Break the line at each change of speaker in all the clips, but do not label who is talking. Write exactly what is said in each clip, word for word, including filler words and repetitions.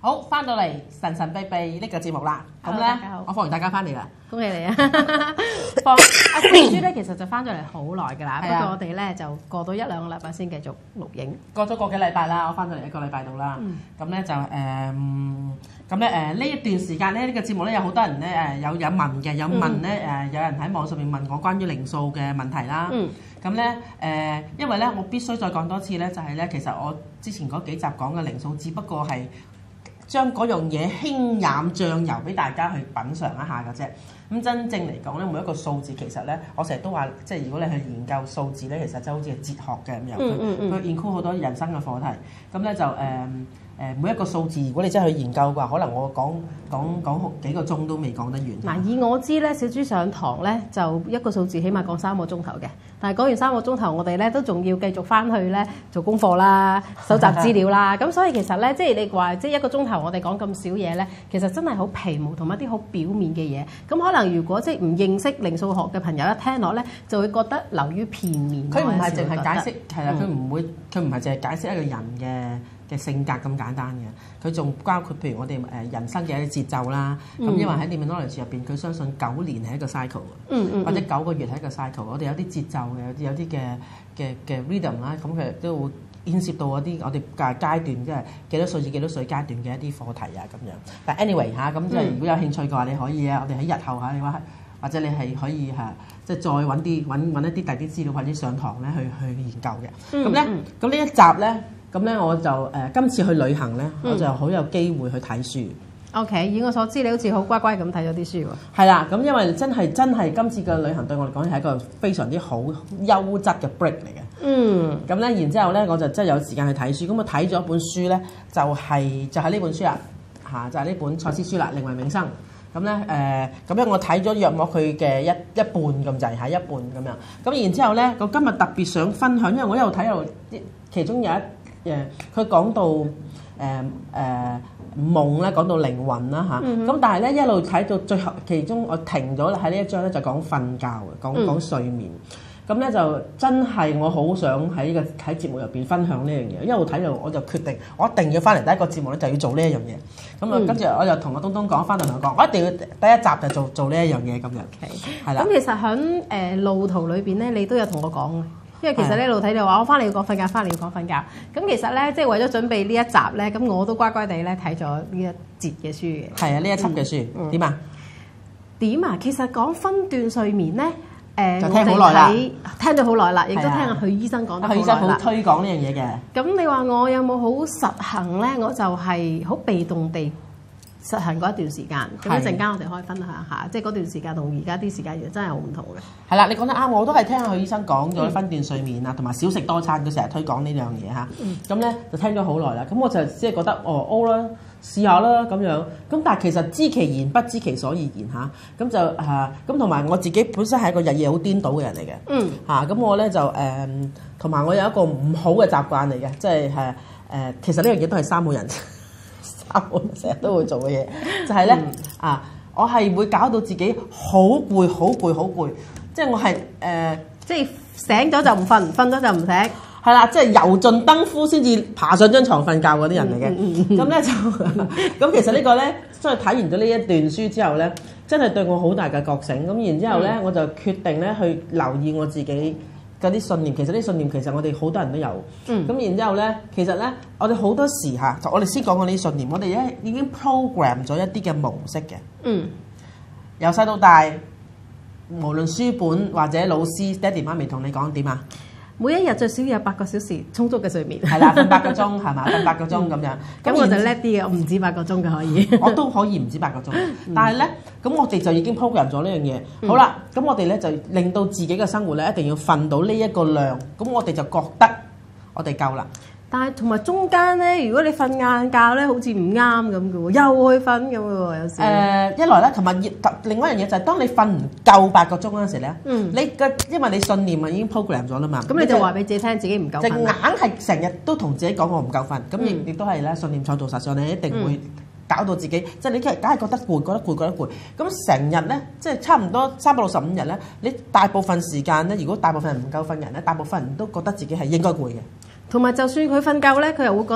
好，翻到嚟神神秘秘呢個節目啦。咁咧，我放完大家翻嚟啦，
恭喜你啊！放阿四豬咧，其實就翻咗嚟好耐㗎啦。不過我哋咧就過到一兩個禮拜先繼續錄影。
過咗個幾禮拜啦，我翻咗嚟一個禮拜度啦。咁咧就誒，咁咧誒呢一段時間咧，呢個節目咧有好多人咧誒有有問嘅，有問咧誒有人喺網上面問我關於靈數嘅問題啦。咁咧誒，因為咧我必須再講多次咧，就係咧其實我之前嗰幾集講嘅靈數，只不過係將嗰樣嘢輕染醬油俾大家去品嚐一下嘅啫。咁真正嚟講咧，每一個數字其實咧，我成日都話，即係如果你去研究數字咧，其實就好似係哲學嘅咁樣。佢佢 include 好多人生嘅課題。咁咧就誒誒、呃、每一個數字，如果你真係去研究嘅話，可能我講講講幾個鐘都未講得完。嗱，
以我知咧，小豬上堂咧就一個數字起碼講三個鐘頭嘅。但係講完三個鐘頭，我哋咧都仲要繼續翻去咧做功課啦、搜集資料啦。咁所以其實咧，即係你話即係一個鐘頭，我哋講咁少嘢咧，其實真係好皮毛同一啲好表面嘅嘢。咁可能如果即係唔認識靈數學嘅朋友一聽落咧，就會覺得流於片面。
佢唔係淨係解釋，係啦，佢唔會，佢唔係淨係解釋一個人嘅嘅性格咁簡單嘅。佢仲包括譬如我哋誒人生嘅一啲節奏啦。咁、嗯、因為喺 Demonology 入邊，佢相信九年係一個 cycle，嗯嗯、或者九個月係一個 cycle。我哋有啲節奏嘅，有啲有啲嘅嘅嘅 rhythm 啦，咁佢都會牽涉到嗰啲我哋嘅階段，即係幾多歲至幾多歲階段嘅一啲課題啊咁樣。但 anyway 嚇，咁即係如果有興趣嘅話，你可以啊，我哋喺日後嚇你話，或者你係可以嚇，即係再揾啲揾揾一啲第啲資料或者上堂咧去去研究嘅。咁咧、嗯，咁呢、嗯、一集咧，咁咧我就誒、呃、今次去旅行咧，嗯、我就好有機會去睇書。
O.K. 以我所知，你好似好乖乖咁睇咗啲書喎。
係啦，咁因為真係真係今次嘅旅行對我嚟講係一個非常之好優質嘅 break 嚟嘅。嗯。咁咧，然之後咧，我就真係有時間去睇書。咁我睇咗一本書咧，就係、是、就係、是、呢本書啊，嚇就係、是、呢本賽斯書啦，《靈魂永生》。咁咧誒，咁、呃、樣我睇咗約莫佢嘅一一半咁滯，係一半咁樣。咁然之後咧，我今日特別想分享，因為我一路睇一路，其中有一誒，佢講到誒誒。呃呃夢咧講到靈魂啦嚇，咁、嗯、哼但係咧一路睇到最後，其中我停咗喺呢一章咧就講瞓覺嘅，講講睡眠。咁咧、嗯、就真係我好想喺呢個喺節目入邊分享呢樣嘢，一路睇到我就決定我一定要翻嚟第一個節目咧就要做呢一樣嘢。咁啊跟住我就同阿東東講，翻到同佢講，我一定要第一集就做做呢一樣嘢咁樣。係啦。咁
其實喺誒路途裏邊咧，你都有同我講嘅。因為其實呢一路睇到話，我翻嚟要講瞓覺，翻嚟要講瞓覺。咁其實咧，即係為咗準備呢一集咧，咁我都乖乖地咧睇咗呢一節嘅書嘅。
係啊，呢一輯嘅書點啊？
點啊？其實講分段睡眠咧，誒，
就聽好耐啦，
聽咗好耐啦，亦都聽阿許醫生講得好耐啦。許醫生好
推廣呢樣嘢嘅。
咁你話我有冇好實行咧？我就係好被動地實行嗰一段時間，咁一陣間我哋可以分享下，即係嗰段時間同而家啲時間真係好唔同嘅。
係啦，你講得啱，我都係聽下許醫生講咗分段睡眠啊，同埋少食多餐，佢成日推廣呢樣嘢嚇。咁咧、嗯、就聽咗好耐啦，咁我就即係覺得哦 O 啦，試下啦咁樣。咁但係其實知其然不知其所以然嚇，咁就嚇咁同埋我自己本身係一個日夜好顛倒嘅人嚟嘅。嗯。嚇咁我咧就誒，同、呃、埋我有一個唔好嘅習慣嚟嘅，即係誒誒，其實呢樣嘢都係三個人。我成日都會做嘅嘢，就係、是、咧、嗯、啊！我係會搞到自己好攰、好攰、好攰，即係我係誒，呃、
即係醒咗就唔瞓，瞓咗就唔醒，
係啦，即係油盡燈枯先至爬上張床瞓覺嗰啲人嚟嘅。咁咧、嗯嗯、就咁，其實個呢個咧，即係睇完咗呢一段書之後咧，真係對我好大嘅覺醒。咁然之後咧，嗯、我就決定咧去留意我自己嗰啲信念，其實啲信念其實我哋好多人都有。嗯。咁然之後咧，其實咧，我哋好多時嚇，我哋先講過呢啲信念，我哋咧已經 program 咗一啲嘅模式嘅。嗯。由細到大，無論書本或者老師、爹哋媽咪同你講點啊？
每一日最少有八個小時充足嘅睡眠。
係啦，瞓八個鐘係嘛？瞓八個鐘咁樣。
咁我就叻啲嘅，我唔止八個鐘嘅可以。
我都可以唔止八個鐘，但係咧，咁我哋就已經 program 咗呢樣嘢。嗯、好啦，咁我哋咧就令到自己嘅生活咧一定要瞓到呢一個量，咁我哋就覺得我哋夠啦。
但係同埋中間咧，如果你瞓晏覺咧，好似唔啱咁嘅喎，又去瞓咁嘅喎，有時。誒、呃，一來咧，同埋另外一樣嘢就係、是，當你瞓唔夠八個鐘嗰陣時咧，嗯，你嘅因為你信念啊已經 program 咗啦嘛，咁、嗯、你就話俾自己聽自己唔夠瞓，就硬係成日都同自己講我唔夠瞓，咁亦亦都係咧信念創造實相，你一定會搞到自己，嗯、即係你梗係覺得攰，覺得攰，覺得攰，咁成日咧，即係差唔多三百六十五日咧，你大部分時間咧，如果大部分人唔夠瞓人咧，大部分人都覺得自己係應該攰嘅。同埋就算佢瞓覺咧，佢又會覺得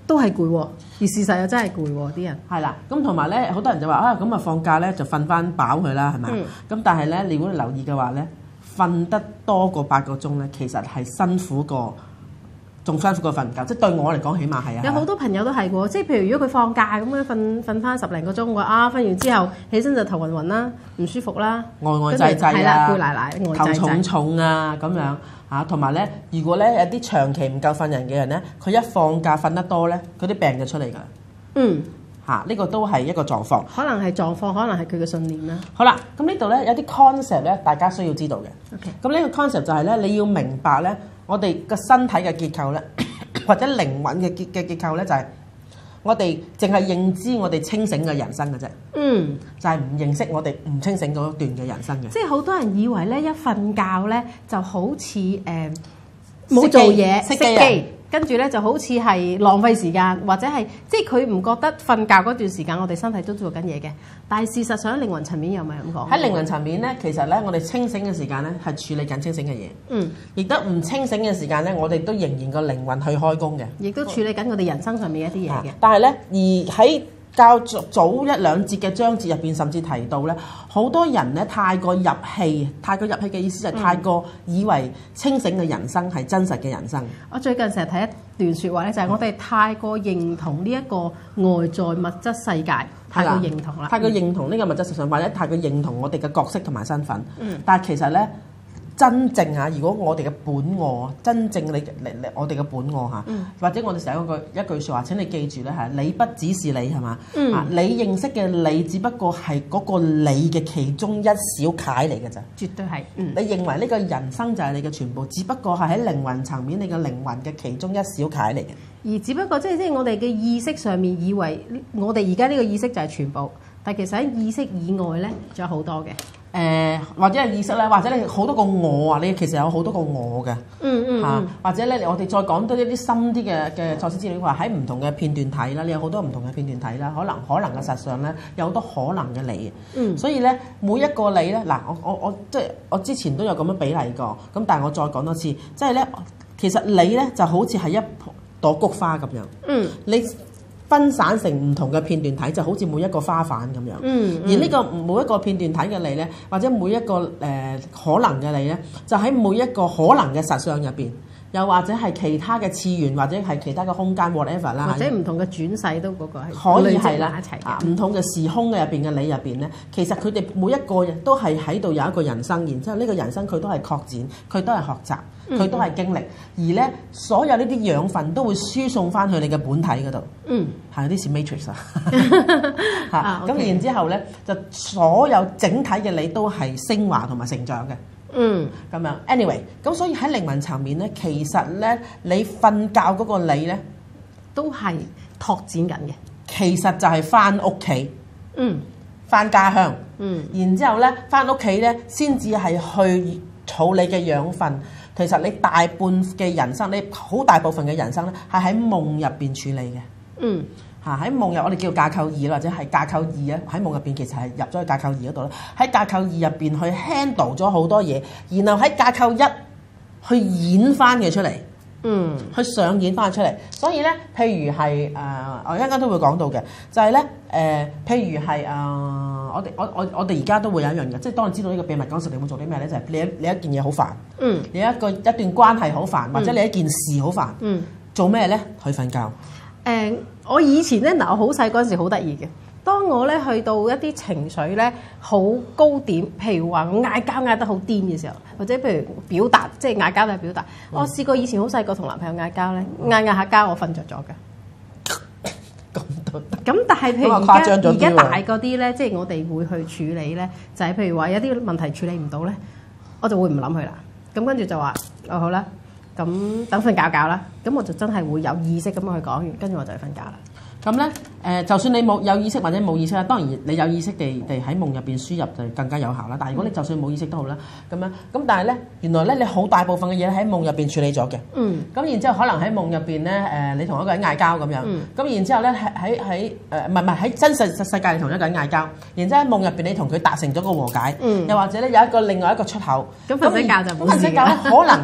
都係攰喎，而事實又真係攰喎，啲人
係啦。咁同埋咧，好多人就話啊，咁啊放假咧就瞓翻飽佢啦，係咪？咁、嗯、但係咧，你如果留意嘅話咧，瞓得多過八個鐘咧，其實係辛苦過。仲辛苦過瞓覺，即係對我嚟講，起碼係啊。
有好多朋友都係喎，即係譬如如果佢放假咁樣瞓瞓翻十零個鐘，話啊瞓完之後起身就頭暈暈啦，唔舒服啦，
呆呆滯滯啊，
攰奶奶，
頭重重啊咁樣嚇。同埋咧，如果咧有啲長期唔夠瞓人嘅人咧，佢一放假瞓得多咧，嗰啲病就出嚟㗎。嗯，嚇呢、呢個都係一個狀況。
可能係狀況，可能係佢嘅信念啦。
好啦，咁呢度咧有啲 concept 咧，大家需要知道嘅。
OK，
咁呢個 concept 就係咧，你要明白咧。我哋個身體嘅結構咧，或者靈魂嘅結嘅結構咧，就係我哋淨係認知我哋清醒嘅人生嘅啫。嗯，就係唔認識我哋唔清醒嗰段嘅人生嘅。
即係好多人以為咧，一瞓覺咧就好似誒冇做嘢，熄機，跟住咧就好似係浪費時間，或者係即係佢唔覺得瞓覺嗰段時間我哋身體都做緊嘢嘅。但係事實上喺靈魂層面又唔係咁講。
喺靈魂層面咧，其實咧我哋清醒嘅時間咧係處理緊清醒嘅嘢。嗯。亦都唔清醒嘅時間咧，我哋都仍然個靈魂去開工嘅。
亦都處理緊我哋人生上面一啲嘢嘅。
但係咧，而喺較早一兩節嘅章節入邊，甚至提到咧，好多人咧太過入戲，太過入戲嘅意思就係太過以為清醒嘅人生係真實嘅人生。
我最近成日睇一段説話咧，就係我哋太過認同呢一個外在物質世界，太過認同啦，
太過認同呢個物質世界，或者太過認同我哋嘅角色同埋身份。嗯，但係其實咧。真正嚇，如果我哋嘅本我，真正你你我哋嘅本我嚇，嗯、或者我哋成日嗰句一句説話，請你記住咧係，你不只是你係嘛？嗯、啊，你認識嘅你，只不過係嗰個你嘅其中一小塊嚟嘅咋。
絕對係。嗯、你
認為呢個人生就係你嘅全部，只不過係喺靈魂層面，你嘅靈魂嘅其中一小塊嚟嘅。
而只不過即係即係我哋嘅意識上面以為，我哋而家呢個意識就係全部，但其實喺意識以外咧，仲有好多嘅。
誒、呃、或者係意識咧，或者你好多個我啊，你其實有好多個我嘅，嗯嗯嚇、啊，或者咧，我哋再講多一啲深啲嘅嘅賽斯資料，話喺唔同嘅片段睇啦，你有好多唔同嘅片段睇啦，可能可能嘅實上咧有好多可能嘅你，嗯，所以咧每一個你咧，嗱我我我即係我之前都有咁樣比例過，咁但係我再講多次，即係咧其實你咧就好似係一朵菊花咁樣，嗯，你。分散成唔同嘅片段睇，就好似每一個花瓣咁樣。嗯，嗯而呢個每一個片段睇嘅你咧，或者每一個誒、呃、可能嘅你咧，就喺每一個可能嘅實相入邊，又或者係其他嘅次元，或者係其他嘅空間 whatever 啦，
或者唔同嘅轉世都嗰個係
可以係啦，一齊嘅唔同嘅時空嘅入邊嘅你入邊咧，其實佢哋每一個人都係喺度有一個人生，然之後呢個人生佢都係擴展，佢都係學習。佢都係經歷，而咧所有呢啲養分都會輸送翻去你嘅本體嗰度。嗯，係有啲似 Matrix 啊。嚇，咁然之後咧，就所有整體嘅你都係升華同埋成長嘅。嗯，咁樣。anyway，咁所以喺靈魂層面咧，其實咧你瞓覺嗰個你咧，
都係拓展緊嘅。
其實就係翻屋企。嗯，翻家鄉。嗯，然之後咧，翻屋企咧，先至係去儲你嘅養分。其實你大半嘅人生，你好大部分嘅人生咧，係喺夢入邊處理嘅。嗯，嚇喺夢入，我哋叫架構二或者係架構二咧。喺夢入邊其實係入咗去架構二嗰度咧。喺架構二入邊去 handle 咗好多嘢，然後喺架構一去演翻嘅出嚟。嗯，去上演翻出嚟。所以咧，譬如係誒、呃，我一陣間都會講到嘅，就係咧誒，譬如係誒、呃，我哋我我我哋而家都會有一樣嘅，即係當你知道呢個秘密嗰時，你會做啲咩咧？就係、是、你一你一件嘢好煩，嗯，你一個一段關係好煩，或者你一件事好煩，嗯，做咩咧？去瞓覺。誒、
呃，我以前咧嗱，我好細嗰陣時好得意嘅。當我咧去到一啲情緒咧好高點，譬如話我嗌交嗌得好癲嘅時候，或者譬如表達，即係嗌交就係表達。嗯、我試過以前好細個同男朋友嗌交咧，嗌嗌下交我瞓着咗嘅。咁都得。咁但係譬如而家而家大嗰啲咧，即係我哋會去處理咧，就係、是、譬如話有啲問題處理唔到咧，我就會唔諗佢啦。咁跟住就話哦好啦，咁等瞓覺覺啦。咁我就真係會有意識咁樣去講完，跟住我就去瞓覺啦。
咁咧，誒、呃，就算你冇有意識或者冇意識啦，當然你有意識地地喺夢入邊輸入就更加有效啦。但係如果你就算冇意識都好啦，咁樣，咁但係咧，原來咧你好大部分嘅嘢喺夢入邊處理咗嘅。嗯。咁然之後可能喺夢入邊咧，誒、呃，你同一個人嗌交咁樣。嗯。咁然之後咧，喺喺喺誒，唔係唔係喺真實世界你同一個人嗌交，然之後喺夢入邊你同佢達成咗個和解。嗯。又或者咧有一個另外一個出口。
咁瞓醒覺就冇事。
瞓醒覺咧可能。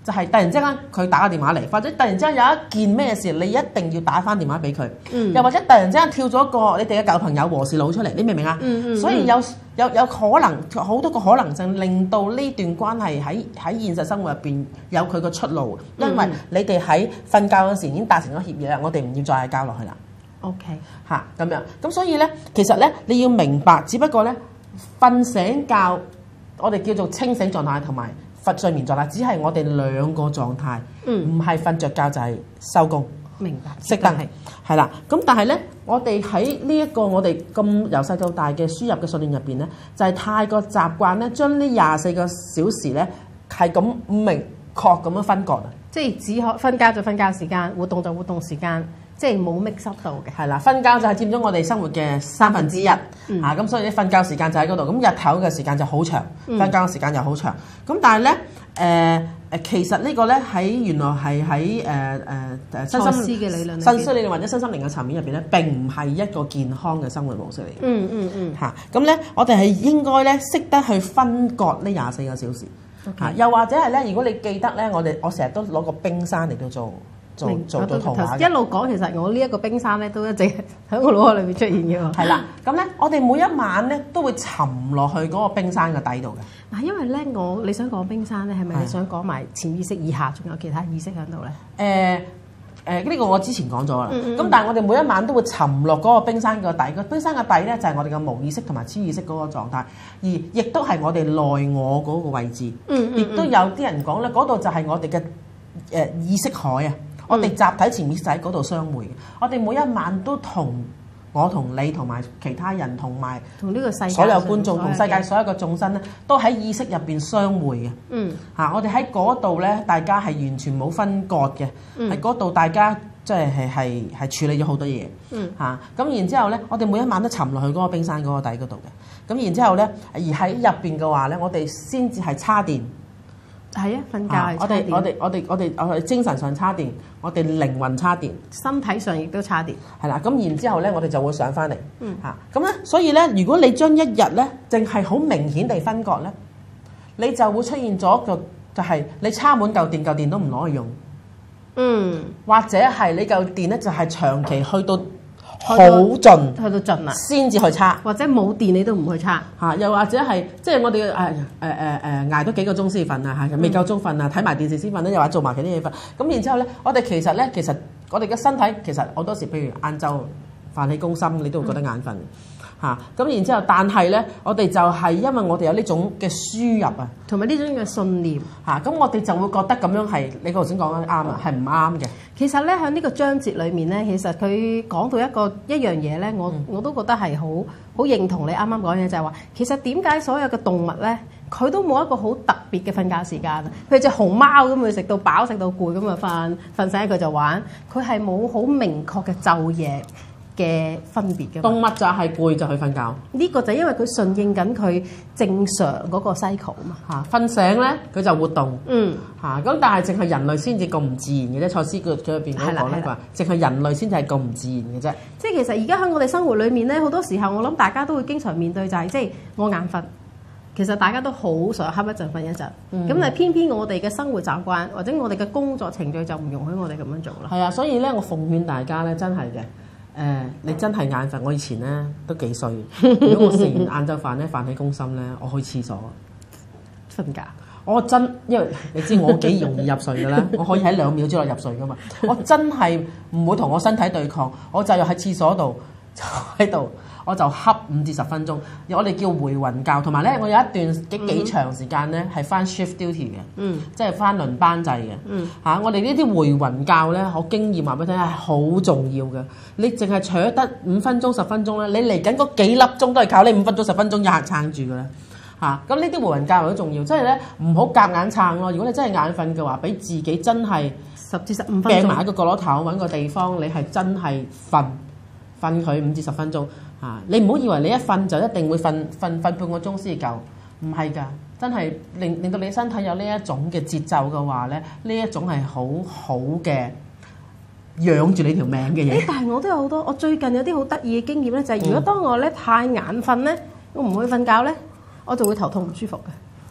就係突然之間佢打個電話嚟，或者突然之間有一件咩事，你一定要打翻電話俾佢。嗯、又或者突然之間跳咗個你哋嘅舊朋友和事佬出嚟，你明唔明啊？嗯嗯、所以有有有可能好多個可能性，令到呢段關係喺喺現實生活入邊有佢個出路，因為你哋喺瞓覺嗰時已經達成咗協議啦，我哋唔要再嗌交落去啦。
OK
嚇咁樣，咁所以咧，其實咧你要明白，只不過咧瞓醒覺，我哋叫做清醒狀態同埋瞓睡眠狀態，只係我哋兩個狀態，唔係瞓着覺就係收工。
明白，
識得係係啦。咁但係咧，我哋喺呢一個我哋咁由細到大嘅輸入嘅訓練入邊咧，就係、是、太過習慣咧，將呢廿四個小時咧係咁明確咁樣分割啊。
即係只可瞓覺就瞓覺時間，活動就活動時間。即係冇 mix up 到嘅，
係啦，瞓覺就係佔咗我哋生活嘅三分之一，嗯、啊咁所以你瞓覺時間就喺嗰度，咁日頭嘅時間就好長，瞓、嗯、覺嘅時間又好長，咁但係咧誒誒，其實個呢個咧喺原來係喺誒誒誒身心
嘅理論、
身心理論或者身心靈嘅層面入邊咧，並唔係一個健康嘅生活模式嚟嘅、嗯。嗯嗯嗯，嚇咁咧，我哋係應該咧識得去分割呢廿四個小時，嚇 Okay.、啊、又或者係咧，如果你記得咧，我哋我成日都攞個冰山嚟到做。做做到圖畫，
一路講其實我呢一個冰山咧都一直喺我腦海裏面出現嘅喎。
係啦，咁咧我哋每一晚咧都會沉落去嗰個冰山嘅底度嘅。
嗱，因為咧我你想講冰山咧，係咪你想講埋潛意識以下仲有其他意識喺度咧？
誒誒，呢個我之前講咗啦。咁、嗯嗯、但係我哋每一晚都會沉落嗰個冰山嘅底。個冰山嘅底咧就係我哋嘅無意識同埋超意識嗰個狀態，而亦都係我哋內我嗰個位置。亦、嗯嗯嗯、都有啲人講咧，嗰度就係我哋嘅誒意識海啊。我哋集體潛意識喺嗰度相會嘅，我哋每一晚都同我同你同埋其他人同埋
同呢個世界
所有觀眾同世界所有嘅眾生咧，都喺意識入邊相會嘅。嗯，嚇、啊，我哋喺嗰度咧，大家係完全冇分割嘅，喺嗰度大家即係係係係處理咗好多嘢。嗯，嚇、啊，咁然之後咧，我哋每一晚都沉落去嗰個冰山嗰個底嗰度嘅。咁然之後咧，而喺入邊嘅話咧，我哋先至係叉電。
係啊，瞓覺係
我哋我哋我哋我哋我哋精神上叉電，我哋靈魂叉電，
身體上亦都叉電。係
啦，咁然之後咧，我哋就會上翻嚟。嗯，嚇，咁咧，所以咧，如果你將一日咧，淨係好明顯地分割咧，你就會出現咗個就係你叉滿嚿電，嚿電都唔攞去用。嗯，或者係你嚿電咧，就係長期去到好盡，
去到盡啦，
先至去叉，
或者冇電你都唔去叉
嚇，又或者係即係我哋誒誒誒誒捱多幾個鐘先瞓啊嚇，未夠鐘瞓啊，睇埋電視先瞓咧，又話做埋其他嘢瞓，咁然之後咧，我哋其實咧，其實我哋嘅身體其實好多時，譬如晏晝飯氣攻心，你都會覺得眼瞓。嗯嚇，咁然之後，但係咧，我哋就係因為我哋有呢種嘅輸入啊，
同埋呢種嘅信念
嚇，咁我哋就會覺得咁樣係你頭先講得啱啊，係唔啱嘅。
其實咧喺呢個章節裏面咧，其實佢講到一個一樣嘢咧，我、嗯、我都覺得係好好認同你啱啱講嘅，就係話其實點解所有嘅動物咧，佢都冇一個好特別嘅瞓覺時間啊？譬如隻熊貓咁，佢食到飽食到攰咁啊，瞓瞓醒佢就玩，佢係冇好明確嘅晝夜嘅分別嘅。
動物就係攰就去瞓覺，
呢個就因為佢順應緊佢正常嗰個 cycle 啊嘛
嚇。瞓醒咧佢就活動，嗯嚇，咁但係淨係人類先至咁唔自然嘅啫。賽斯佢佢入邊講講咧話，淨係人類先至係咁唔自然嘅啫。
即係其實而家喺我哋生活裏面咧，好多時候我諗大家都會經常面對就係、是、即係我眼瞓。其實大家都好想瞌一陣瞓一陣，咁、嗯、但係偏偏我哋嘅生活習慣或者我哋嘅工作程序就唔容許我哋咁樣做啦。
係啊，所以咧我奉勸大家咧，真係嘅。誒、呃，你真係眼瞓。我以前咧都幾衰。如果我食完晏晝飯咧，飯氣攻心咧，我去廁所
瞓覺。
我真，因為你知我幾容易入睡嘅啦，我可以喺兩秒之內入睡噶嘛。我真係唔會同我身體對抗，我就要喺廁所度就喺度，我就瞌五至十分鐘。我哋叫回魂覺，同埋咧，我有一段幾幾長時間咧係翻 shift duty 嘅，嗯，即係翻輪班制嘅，嗯，嚇、啊、我哋呢啲回魂覺咧，我經驗話俾你聽係好重要嘅。你淨係坐得五分鐘十分鐘咧，你嚟緊嗰幾粒鐘都係靠呢五分鐘十分鐘一下撐住㗎啦，嚇。咁呢啲回魂覺好重要，即係咧唔好夾硬撐咯。如果你真係眼瞓嘅話，俾自己真係
十至十五分鐘，
病埋喺個角落頭揾個地方，你係真係瞓瞓佢五至十分鐘。啊！你唔好以為你一瞓就一定會瞓瞓瞓半個鐘先夠，唔係㗎，真係令令到你身體有呢一種嘅節奏嘅話咧，呢一種係好好嘅養住你條命嘅嘢。
但係我都有好多，我最近有啲好得意嘅經驗咧，就係、是、如果當我咧太眼瞓咧，我唔去瞓覺咧，我就會頭痛唔舒服嘅。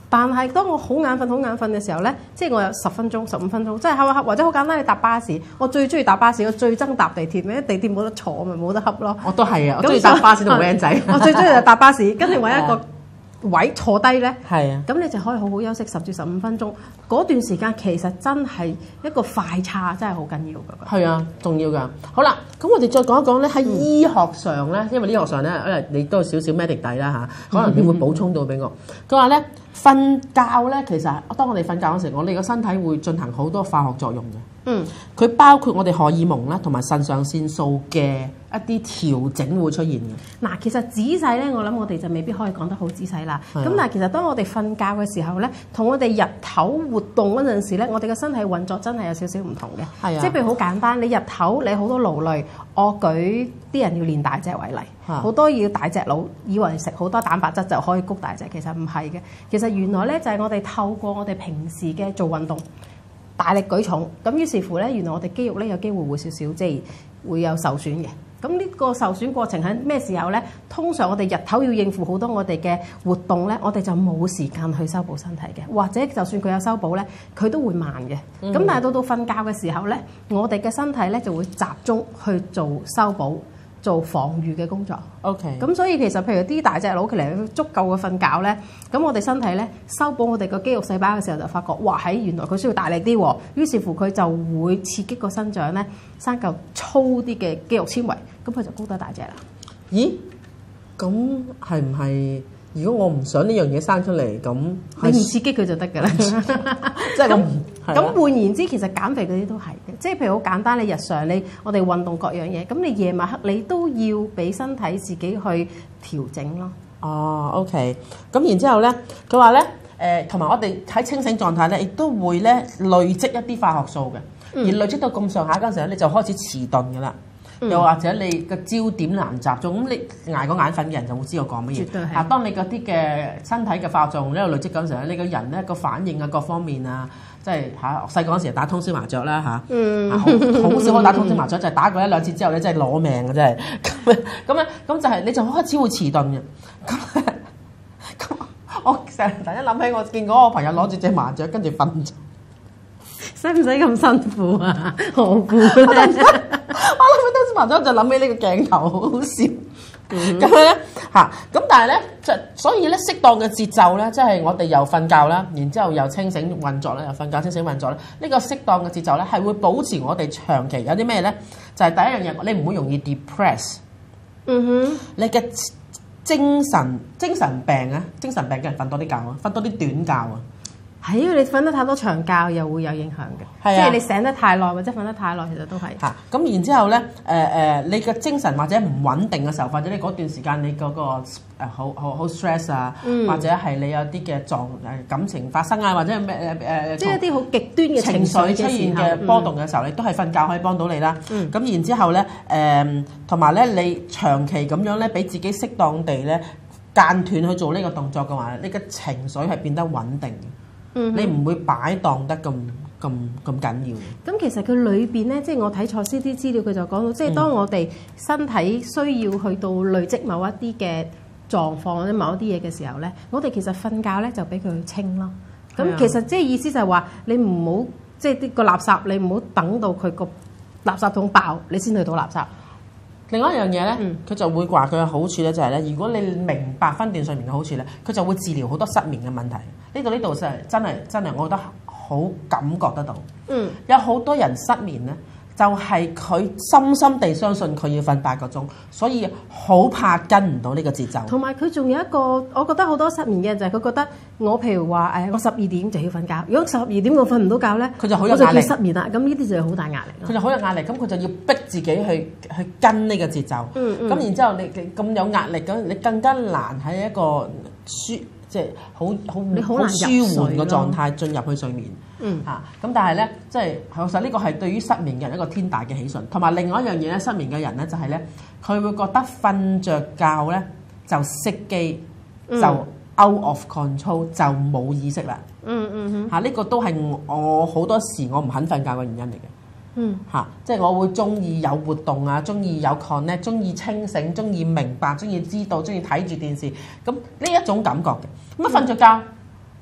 但係當我好眼瞓、好眼瞓嘅時候咧，即係我有十分鐘、十五分鐘，即係或者好簡單，你搭巴士，我最中意搭巴士，我最憎搭地鐵，因為地鐵冇得坐咪冇得恰咯。
我都係啊，我中意搭巴士同 van 仔。
我最中意就搭巴士，跟住揾一個位坐低咧，
係啊，
咁你就可以好好休息十至十五分鐘。嗰段時間其實真係一個快叉，真係好緊要㗎。
係啊，重要㗎。好啦，咁我哋再講一講咧喺醫學上咧，因為醫學上咧，因為你都有少少 medic 底啦嚇，可能你會補充到俾我。佢話咧，瞓覺咧，其實當我哋瞓覺嗰時，我哋個身體會進行好多化學作用嘅。嗯，佢包括我哋荷爾蒙啦，同埋腎上腺素嘅一啲調整會出現嘅。
嗱，其實仔細咧，我諗我哋就未必可以講得好仔細啦。咁但係其實當我哋瞓覺嘅時候咧，同我哋日頭活動嗰陣時咧，我哋嘅身體運作真係有少少唔同嘅。係啊，即係譬如好簡單，你日頭你好多勞累，我舉啲人要練大隻為例，好多要大隻佬以為食好多蛋白質就可以谷大隻，其實唔係嘅。其實原來咧就係我哋透過我哋平時嘅做運動。大力舉重，咁於是乎咧，原來我哋肌肉咧有機會會少少，即係會有受損嘅。咁呢個受損過程喺咩時候咧？通常我哋日頭要應付好多我哋嘅活動咧，我哋就冇時間去修補身體嘅，或者就算佢有修補咧，佢都會慢嘅。咁、嗯、但係到到瞓覺嘅時候咧，我哋嘅身體咧就會集中去做修補。做防禦嘅工作 ，OK。咁所以其實譬如啲大隻佬，佢嚟足夠嘅瞓覺咧，咁我哋身體咧修補我哋個肌肉細胞嘅時候，就發覺哇喺原來佢需要大力啲喎，於是乎佢就會刺激個生長咧，生嚿粗啲嘅肌肉纖維，咁佢就高得大隻啦。
咦？咁係唔係？如果我唔想呢樣嘢生出嚟，咁
你唔刺激佢就得㗎啦。
即係咁
咁換言之，其實減肥嗰啲都係嘅。即係譬如好簡單，你日常你我哋運動各樣嘢，咁你夜晚黑你都要俾身體自己去調整咯。
哦 ，OK。咁然之後咧，佢話咧，誒同埋我哋喺清醒狀態咧，亦都會咧累積一啲化學素嘅，嗯、而累積到咁上下嗰陣時咧，你就開始遲鈍㗎啦。嗯、又或者你個焦點難集中，咁你捱個眼瞓嘅人就會知我講乜嘢。絕對係。嚇，當你嗰啲嘅身體嘅化學作用呢度累積嗰陣時咧，你個人咧個反應啊各方面啊，即係嚇細個嗰時打通宵麻雀啦嚇，嗯，好少可打通宵麻雀，就係打過一兩次之後咧，真係攞命嘅真係。咁咁咧，咁就係你就開始會遲鈍嘅。咁咁我成日突然間諗起我見過我朋友攞住隻麻雀跟住瞓咗，
使唔使咁辛苦啊？何故咧？
我諗起當時麻雀就諗起呢個鏡頭，好好笑。咁樣咧嚇，咁但係咧，就所以咧適當嘅節奏咧，即係我哋又瞓覺啦，然之後又清醒運作啦，又瞓覺清醒運作咧，呢個適當嘅節奏咧係會保持我哋長期有啲咩咧？就係第一樣嘢，你唔會容易 depress。嗯哼，你嘅精神精神病啊，精神病嘅人瞓多啲覺啊，瞓多啲短覺啊。
係因為你瞓得太多長覺又會有影響嘅，即係你醒得太耐或者瞓得太耐，其實都係。
嚇，咁然之後咧，誒、呃、誒，你嘅精神或者唔穩定嘅時候，或者你嗰段時間你嗰、嗰個誒好好好 stress 啊，嗯、或者係你有啲嘅狀誒感情發生啊，或者咩誒誒，
即係一啲好極端嘅
情緒出現嘅波動嘅時候，嗯、你都係瞓覺可以幫到你啦。咁、嗯、然之後咧，誒同埋咧，你長期咁樣咧，俾自己適當地咧間斷去做呢個動作嘅話，你嘅情緒係變得穩定嘅。你唔會擺盪得咁咁咁緊要。
咁其實佢裏邊咧，即係我睇賽斯啲資料，佢就講到，即係當我哋身體需要去到累積某一啲嘅狀況或者某一啲嘢嘅時候咧，我哋其實瞓覺咧就俾佢去清咯。咁其實即係意思就係話，你唔好即係啲個垃圾，你唔好等到佢個垃圾桶爆，你先去倒垃圾。
另外一樣嘢咧，佢、嗯、就會話佢嘅好處咧，就係咧，如果你明白分段睡眠嘅好處咧，佢就會治療好多失眠嘅問題。呢度呢度真係真係真係，我覺得好感覺得到。嗯，有好多人失眠咧，就係佢深深地相信佢要瞓八個鐘，所以好怕跟唔到呢個節奏。同埋佢仲有一個，我覺得好多失眠嘅人就係佢覺得我譬如話誒，我十二點就要瞓覺，如果十二點我瞓唔到覺咧，佢就好有壓力，我就叫失眠啦。咁呢啲就係好大壓力。佢就好有壓力，咁佢就要逼自己去去跟呢個節奏。咁、嗯嗯、然之後你咁有壓力咁，你更加難喺一個舒即係好好好舒緩嘅狀態進入去睡眠。嗯嚇，咁、啊、但係咧，即係其實呢個係對於失眠嘅人一個天大嘅喜訊。同埋另外一樣嘢咧，失眠嘅人咧就係、是、咧，佢會覺得瞓着覺咧就熄機，嗯、就 out of control，就冇意識啦。嗯嗯哼，嚇呢、啊這個都係我好多時我唔肯瞓覺嘅原因嚟嘅。嗯嚇、啊，即係我會中意有活動啊，中意有 connect，中意清醒，中意明白，中意知道，中意睇住電視，咁呢一種感覺嘅。咁啊瞓着覺。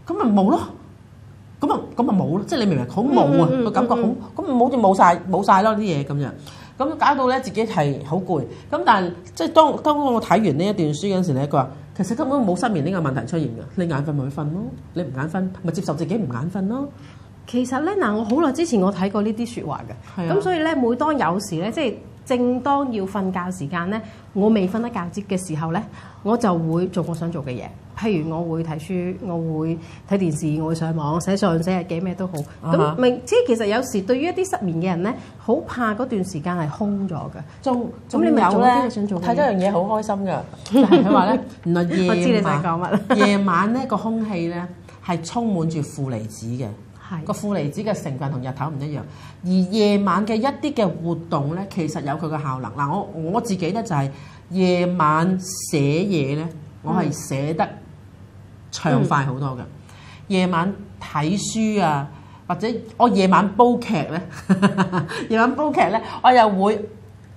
咁咪冇咯。咁啊咁啊冇咯，即係你明唔明？好冇啊個感覺好，咁好似冇晒冇曬咯啲嘢咁樣。咁搞到咧自己係好攰。咁但係即係當當我睇完呢一段書嗰陣時咧，佢話其實根本冇失眠呢個問題出現㗎。你眼瞓咪去瞓咯，你唔眼瞓咪接受自己唔眼瞓咯。
其實咧嗱，我好耐之前我睇過呢啲説話嘅，咁、啊、所以咧每當有時咧，即係正當要瞓覺時間咧，我未瞓得覺節嘅時候咧，我就會做我想做嘅嘢。譬如我會睇書，我會睇電視，我會上網寫信、寫日記咩都好。咁明即係其實有時對於一啲失眠嘅人咧，好怕嗰段時間係空咗嘅。
仲咁你咪有咧？睇咗樣嘢好開心㗎，就係佢話咧，原來夜晚我知你想講乜。夜晚咧個空氣咧係充滿住負離子嘅。個負離子嘅成分同日頭唔一樣，而夜晚嘅一啲嘅活動咧，其實有佢嘅效能。嗱，我我自己咧就係夜晚寫嘢咧，我係寫得暢快好多嘅。夜、嗯、晚睇書啊，或者我夜晚煲劇咧，夜晚煲劇咧，我又會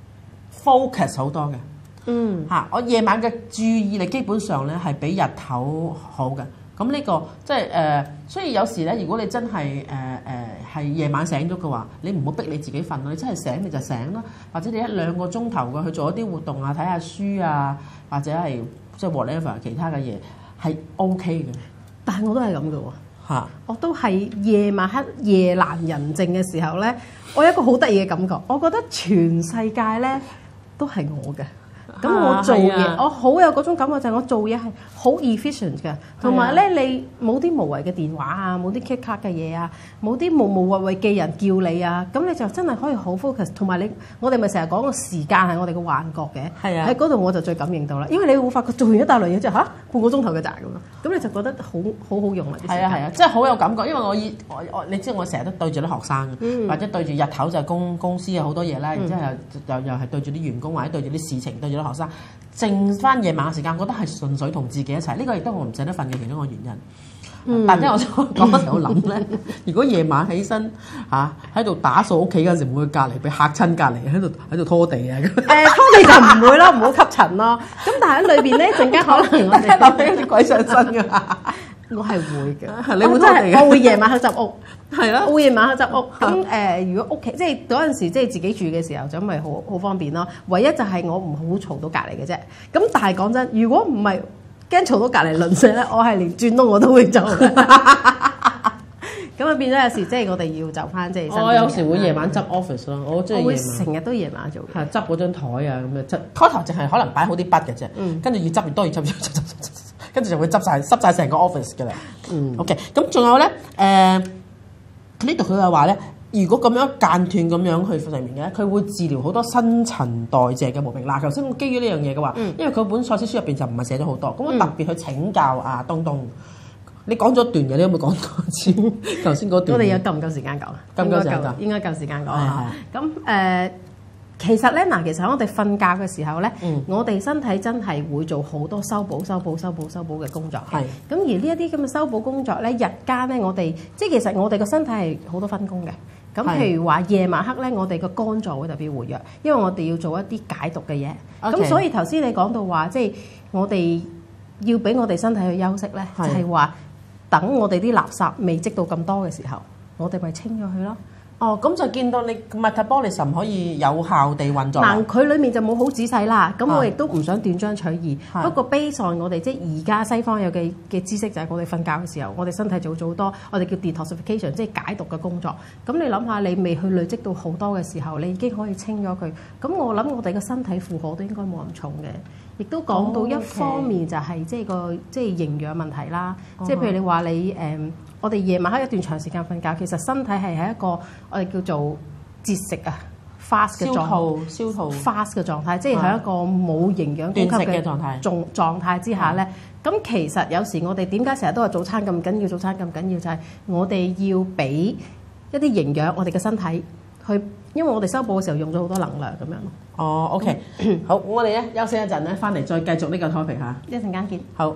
focus 好多嘅。嗯，嚇，我夜晚嘅注意力基本上咧係比日頭好嘅。咁呢、這個即係誒，所以有時咧，如果你真係誒誒係夜晚醒咗嘅話，你唔好逼你自己瞓咯。你真係醒你就醒啦，或者你一兩個鐘頭嘅去做一啲活動啊，睇下書啊，或者係即係 whatever 其他嘅嘢係 OK 嘅。但係我都係咁嘅喎，嚇！我都係夜晚黑夜闌人靜嘅時候咧，我有一個好得意嘅感覺，我覺得全世界咧都係我嘅。咁我做嘢，啊啊、我好有嗰種感覺，就係我做嘢係好 efficient 嘅，同埋咧你冇啲無謂嘅電話啊，冇啲 kick 卡嘅嘢啊，冇啲無無謂謂嘅人叫你啊，咁你就真係可以好 focus。同埋你，我哋咪成日講個時間係我哋嘅幻覺嘅，喺嗰度我就最感應到啦。因為你會發覺做完一大輪嘢之後，嚇半個鐘頭嘅咋咁樣，咁你就覺得好好好用啦。係啊係啊，即係好有感覺。因為我以我我你知我成日都對住啲學生，嗯、或者對住日頭就公公司有好多嘢啦，然之後又又又係對住啲員工或者對住啲事情，對住啲學生。剩翻夜晚嘅時間，我覺得係純粹同自己一齊。呢、這個亦都我唔捨得瞓嘅其中一個原因。嗯、但係我講嗰時候諗咧，如果夜晚起身嚇喺度打掃屋企嗰陣時，會唔會隔離俾嚇親隔離喺度喺度拖地啊？誒、呃、拖地就唔會咯，唔好吸塵咯。咁但係喺裏邊咧，陣間可能我哋諗起啲鬼上身㗎。我係會嘅，你會拖地嘅？我會夜晚黑執屋，係咯，我會夜晚黑執屋。咁誒、呃，如果屋企即係嗰陣時即係自己住嘅時候，就咪好好方便咯。唯一就係我唔好嘈到隔離嘅啫。咁但係講真，如果唔係驚嘈到隔離鄰舍咧，我係連轉窿我都會做嘅。咁啊變咗有時即係我哋要就翻即係。我有時會夜晚執 office 咯，我中意。我會成日都夜晚做。係執嗰張台啊咁樣執，開頭淨係可能擺好啲筆嘅啫，跟住、嗯、越執越多，越執越執執執執。跟住就會執晒濕曬成個 office 嘅啦。嗯，OK。咁仲有咧，誒呢度佢又話咧，如果咁樣間斷咁樣去睡眠嘅，佢會治療好多新陳代謝嘅毛病。嗱，頭先基於呢樣嘢嘅話，嗯、因為佢本賽斯書入邊就唔係寫咗好多，咁我特別去請教阿東東。你講咗段嘢，你有冇講多次？頭先嗰段。我哋有夠唔夠時間講啊？夠唔夠時間講？應該夠時間講啊。咁誒。呃其實咧，嗱，其實喺我哋瞓覺嘅時候咧，嗯、我哋身體真係會做好多修補、修補、修補、修補嘅工作。係。咁而呢一啲咁嘅修補工作咧，日間咧，我哋即係其實我哋個身體係好多分工嘅。咁譬如話夜晚黑咧，我哋個肝臟會特別活躍，因為我哋要做一啲解毒嘅嘢。咁 Okay. 所以頭先你講到話，即係我哋要俾我哋身體去休息咧，是就係話等我哋啲垃圾未積到咁多嘅時候，我哋咪清咗佢咯。哦，咁就見到你 metabolism 可以有效地運作。嗱，佢裡面就冇好仔細啦。咁我亦都唔想斷章取義。是不過 based on我哋即係而家西方有嘅嘅知識，就係我哋瞓覺嘅時候，我哋身體做咗好多我哋叫 detoxification，即係解毒嘅工作。咁你諗下，你未去累積到好多嘅時候，你已經可以清咗佢。咁我諗我哋嘅身體負荷都應該冇咁重嘅。亦都講到一方面就係即係個即係營養問題啦。即係、oh. 譬如你話你誒。嗯我哋夜晚黑一段長時間瞓覺，其實身體係喺一個我哋叫做節食啊 fast 嘅狀態，消耗 fast 嘅狀態，即係喺一個冇營養供給嘅狀態狀狀態之下咧。咁、嗯、其實有時我哋點解成日都話早餐咁緊要？早餐咁緊要就係、是、我哋要俾一啲營養我哋嘅身體去，因為我哋修補嘅時候用咗好多能量咁樣。哦 ，OK， 好，我哋咧休息一陣咧，翻嚟再繼續呢個 topic 嚇，一陣間見。好。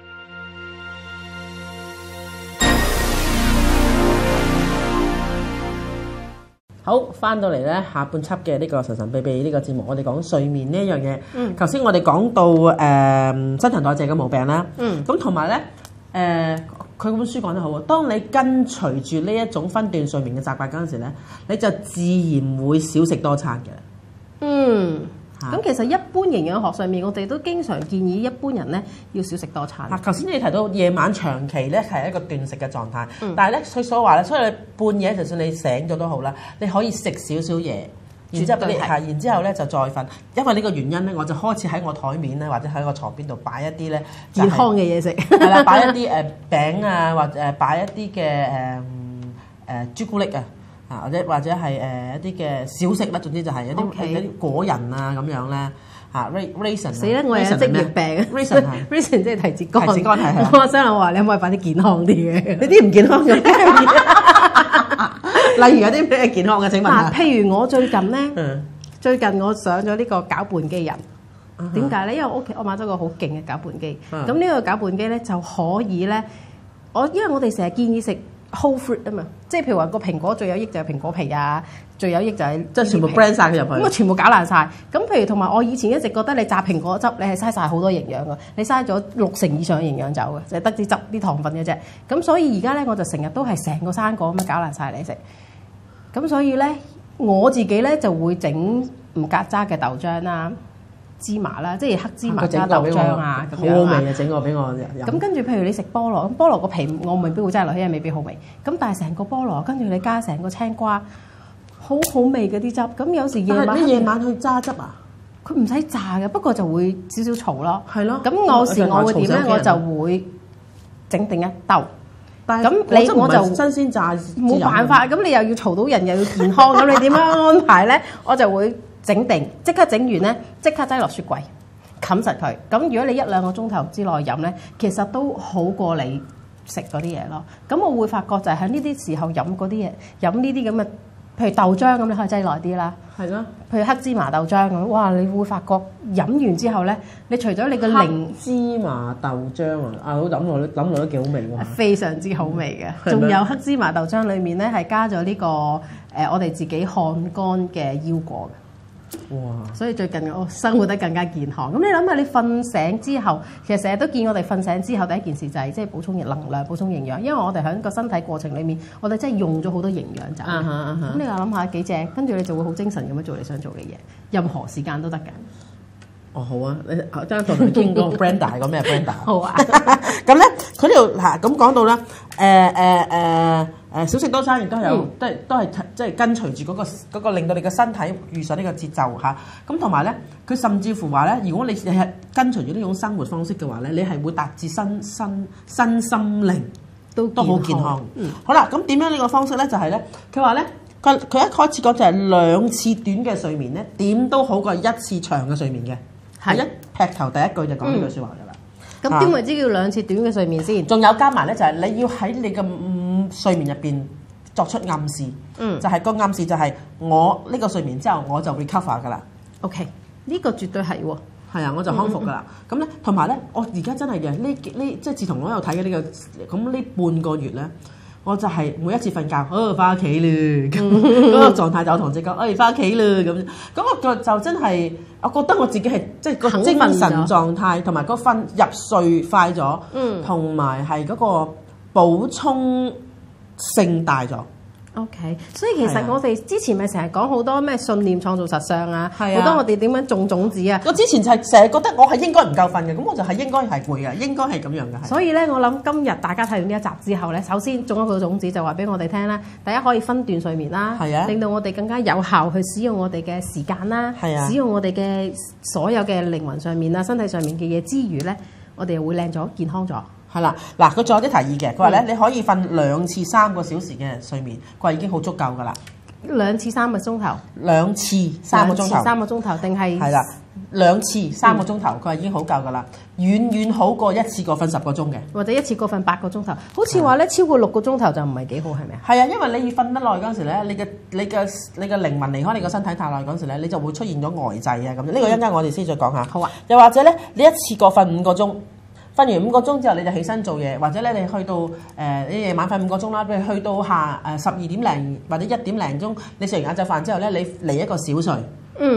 好，翻到嚟咧下半輯嘅呢個神神秘秘呢個節目，我哋講睡眠呢一樣嘢。嗯。頭先我哋講到誒、呃、新陳代謝嘅毛病啦。嗯。咁同埋咧誒佢本書講得好啊，當你跟隨住呢一種分段睡眠嘅習慣嗰陣時咧，你就自然會少食多餐嘅。
嗯。咁其實一般營養學上面，我哋都經常建議一般人咧要少食多餐。
嗱，頭先你提到夜晚長期咧係一個斷食嘅狀態，嗯、但係咧佢所話咧，所以你半夜就算你醒咗都好啦，你可以食少少嘢，然之後你係，然之後咧就再瞓。因為呢個原因咧，我就開始喺我台面咧，或者喺個床邊度擺一啲咧
健康嘅嘢食，
係啦，擺一啲誒餅啊，或者誒擺一啲嘅誒誒朱古力啊。啊，或者或者係誒一啲嘅小食啦，總之就係一啲一啲果仁啊咁樣咧嚇 raisin
死啦！我有職業病
raisin
raisin 即係提子乾。
提子乾係係。
我想諗話，你可唔可以擺啲健康啲嘅？
呢啲唔健康嘅。例如有啲咩健康嘅？請問
嗱，譬如我最近咧，最近我上咗呢個攪拌機人。點解咧？因為我屋企我買咗個好勁嘅攪拌機。咁呢個攪拌機咧就可以咧，我因為我哋成日建議食whole fruit 啊嘛，即係譬如話個蘋果最有益就係蘋果皮啊，最有益就係
即係全部 blend 曬佢入去，
咁啊全部攪爛晒。咁譬如同埋我以前一直覺得你榨蘋果汁，你係嘥晒好多營養㗎，你嘥咗六成以上嘅營養走嘅，就係得啲汁啲糖分嘅啫。咁所以而家咧我就成日都係成個生果咁樣攪爛晒嚟食。咁所以咧我自己咧就會整唔隔渣嘅豆漿啦。芝麻啦，即係黑芝麻加豆漿啊，咁樣
好好味啊！整個俾我飲。
咁跟住，譬如你食菠蘿，咁菠蘿個皮我未必會揸落去，因為未必好味。咁但係成個菠蘿，跟住你加成個青瓜，好好味嗰啲汁。咁有時夜晚，
你夜晚去揸汁啊？
佢唔使炸嘅，不過就會少少嘈咯。
係咯。
咁有時我會點咧？我就會整定一兜。
但
咁你我就
新鮮炸，
冇辦法。咁你又要嘈到人，又要健康，咁你點樣安排咧？我就會。整定，即刻整完咧，即刻擠落雪櫃，冚實佢。咁如果你一兩個鐘頭之內飲咧，其實都好過你食嗰啲嘢咯。咁我會發覺就係喺呢啲時候飲嗰啲嘢，飲呢啲咁嘅，譬如豆漿咁，你可以擠耐啲啦。
係咯。譬
如黑芝麻豆漿咁，哇！你會發覺飲完之後咧，你除咗你嘅靈
芝麻豆漿啊，啊好飲落諗落都幾好味喎。
非常之好味嘅，仲有黑芝麻豆漿裡面咧係加咗呢個誒我哋自己烘乾嘅腰果嘅。哇！所以最近我生活得更加健康。咁你諗下，你瞓醒之後，其實成日都見我哋瞓醒之後第一件事就係即係補充能量、補充營養，因為我哋喺個身體過程裡面，我哋真係用咗好多營養走。咁、uh huh, uh huh. 你又諗下幾正，跟住你就會好精神咁樣做你想做嘅嘢，任何時間都得嘅。
哦，好啊，你等陣同佢傾嗰個 Brenda 個咩 Brenda？ 好啊。咁咧，佢呢度嚇咁講到啦，誒誒誒誒少食多餐，亦都有，嗯、都係都係即係跟隨住嗰、嗰個嗰個令到你嘅身體遇上呢個節奏嚇。咁同埋咧，佢甚至乎話咧，如果你係跟隨住呢種生活方式嘅話咧，你係會達至身身身心靈都都好健康。嗯。好啦，咁點樣呢個方式咧？就係、係、咧，佢話咧，佢佢一開始講就係兩次短嘅睡眠咧，點都好過一次長嘅睡眠嘅。係一劈頭第一句就講呢句説話㗎啦。
咁點為之叫兩次短嘅睡眠先？
仲有加埋咧，就係你要喺你嘅嗯睡眠入邊作出暗示。嗯，就係個暗示就係我呢個睡眠之後我就 recover 㗎啦。
OK，呢個絕對係喎。
係啊，我就康復㗎啦。咁咧，同埋咧，我而家真係嘅呢呢，即係自從我有睇嘅呢個咁呢半個月咧。我就係每一次瞓覺，哦，翻屋企啦，嗰個狀態就我同自己講，哎，翻屋企啦咁。咁我就就真係，我覺得我自己係即係個精神狀態同埋個瞓入睡快咗，同埋係嗰個補充性大咗。
OK，所以其實我哋之前咪成日講好多咩信念創造實相啊，好多我哋點樣種種子啊。
我之前就係成日覺得我係應該唔夠瞓嘅，咁我就係應該係攰嘅，應該係咁樣嘅。
所以咧，我諗今日大家睇完呢一集之後咧，首先種一個種子就話俾我哋聽啦，第一可以分段睡眠啦，令到我哋更加有效去使用我哋嘅時間啦，使用我哋嘅所有嘅靈魂上面啊、身體上面嘅嘢之餘咧，我哋又會靚咗、健康咗。
係啦，嗱，佢仲有啲提議嘅，佢話咧，你可以瞓兩次三個小時嘅睡眠，佢話已經好足夠噶啦。
兩次三個鐘頭，
兩次三個鐘頭，
三個鐘頭定係
係啦，兩次三個鐘頭，佢話已經好夠噶啦，遠遠好過一次過瞓十個鐘嘅，
或者一次過瞓八個鐘頭。好似話咧，超過六個鐘頭就唔係幾好，係咪啊？
係啊，因為你要瞓得耐嗰陣時咧，你嘅你嘅你嘅靈魂離開你個身體太耐嗰陣時咧，你就會出現咗呆滯啊咁。呢個一陣間我哋先再講下。好啊。又或者咧，你一次過瞓五個鐘。瞓完五個鐘之後你就起身做嘢，或者咧你去到誒、呃、你夜晚瞓五個鐘啦，譬如去到下誒十二點零或者一點零鐘，你食完晏晝飯之後咧，你嚟一個小睡，嗯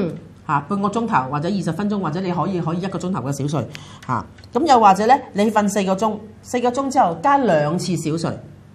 嚇半個鐘頭或者二十分鐘，或者你可以可以一個鐘頭嘅小睡嚇。咁又或者咧，你瞓四個鐘，四個鐘之後加兩次小睡。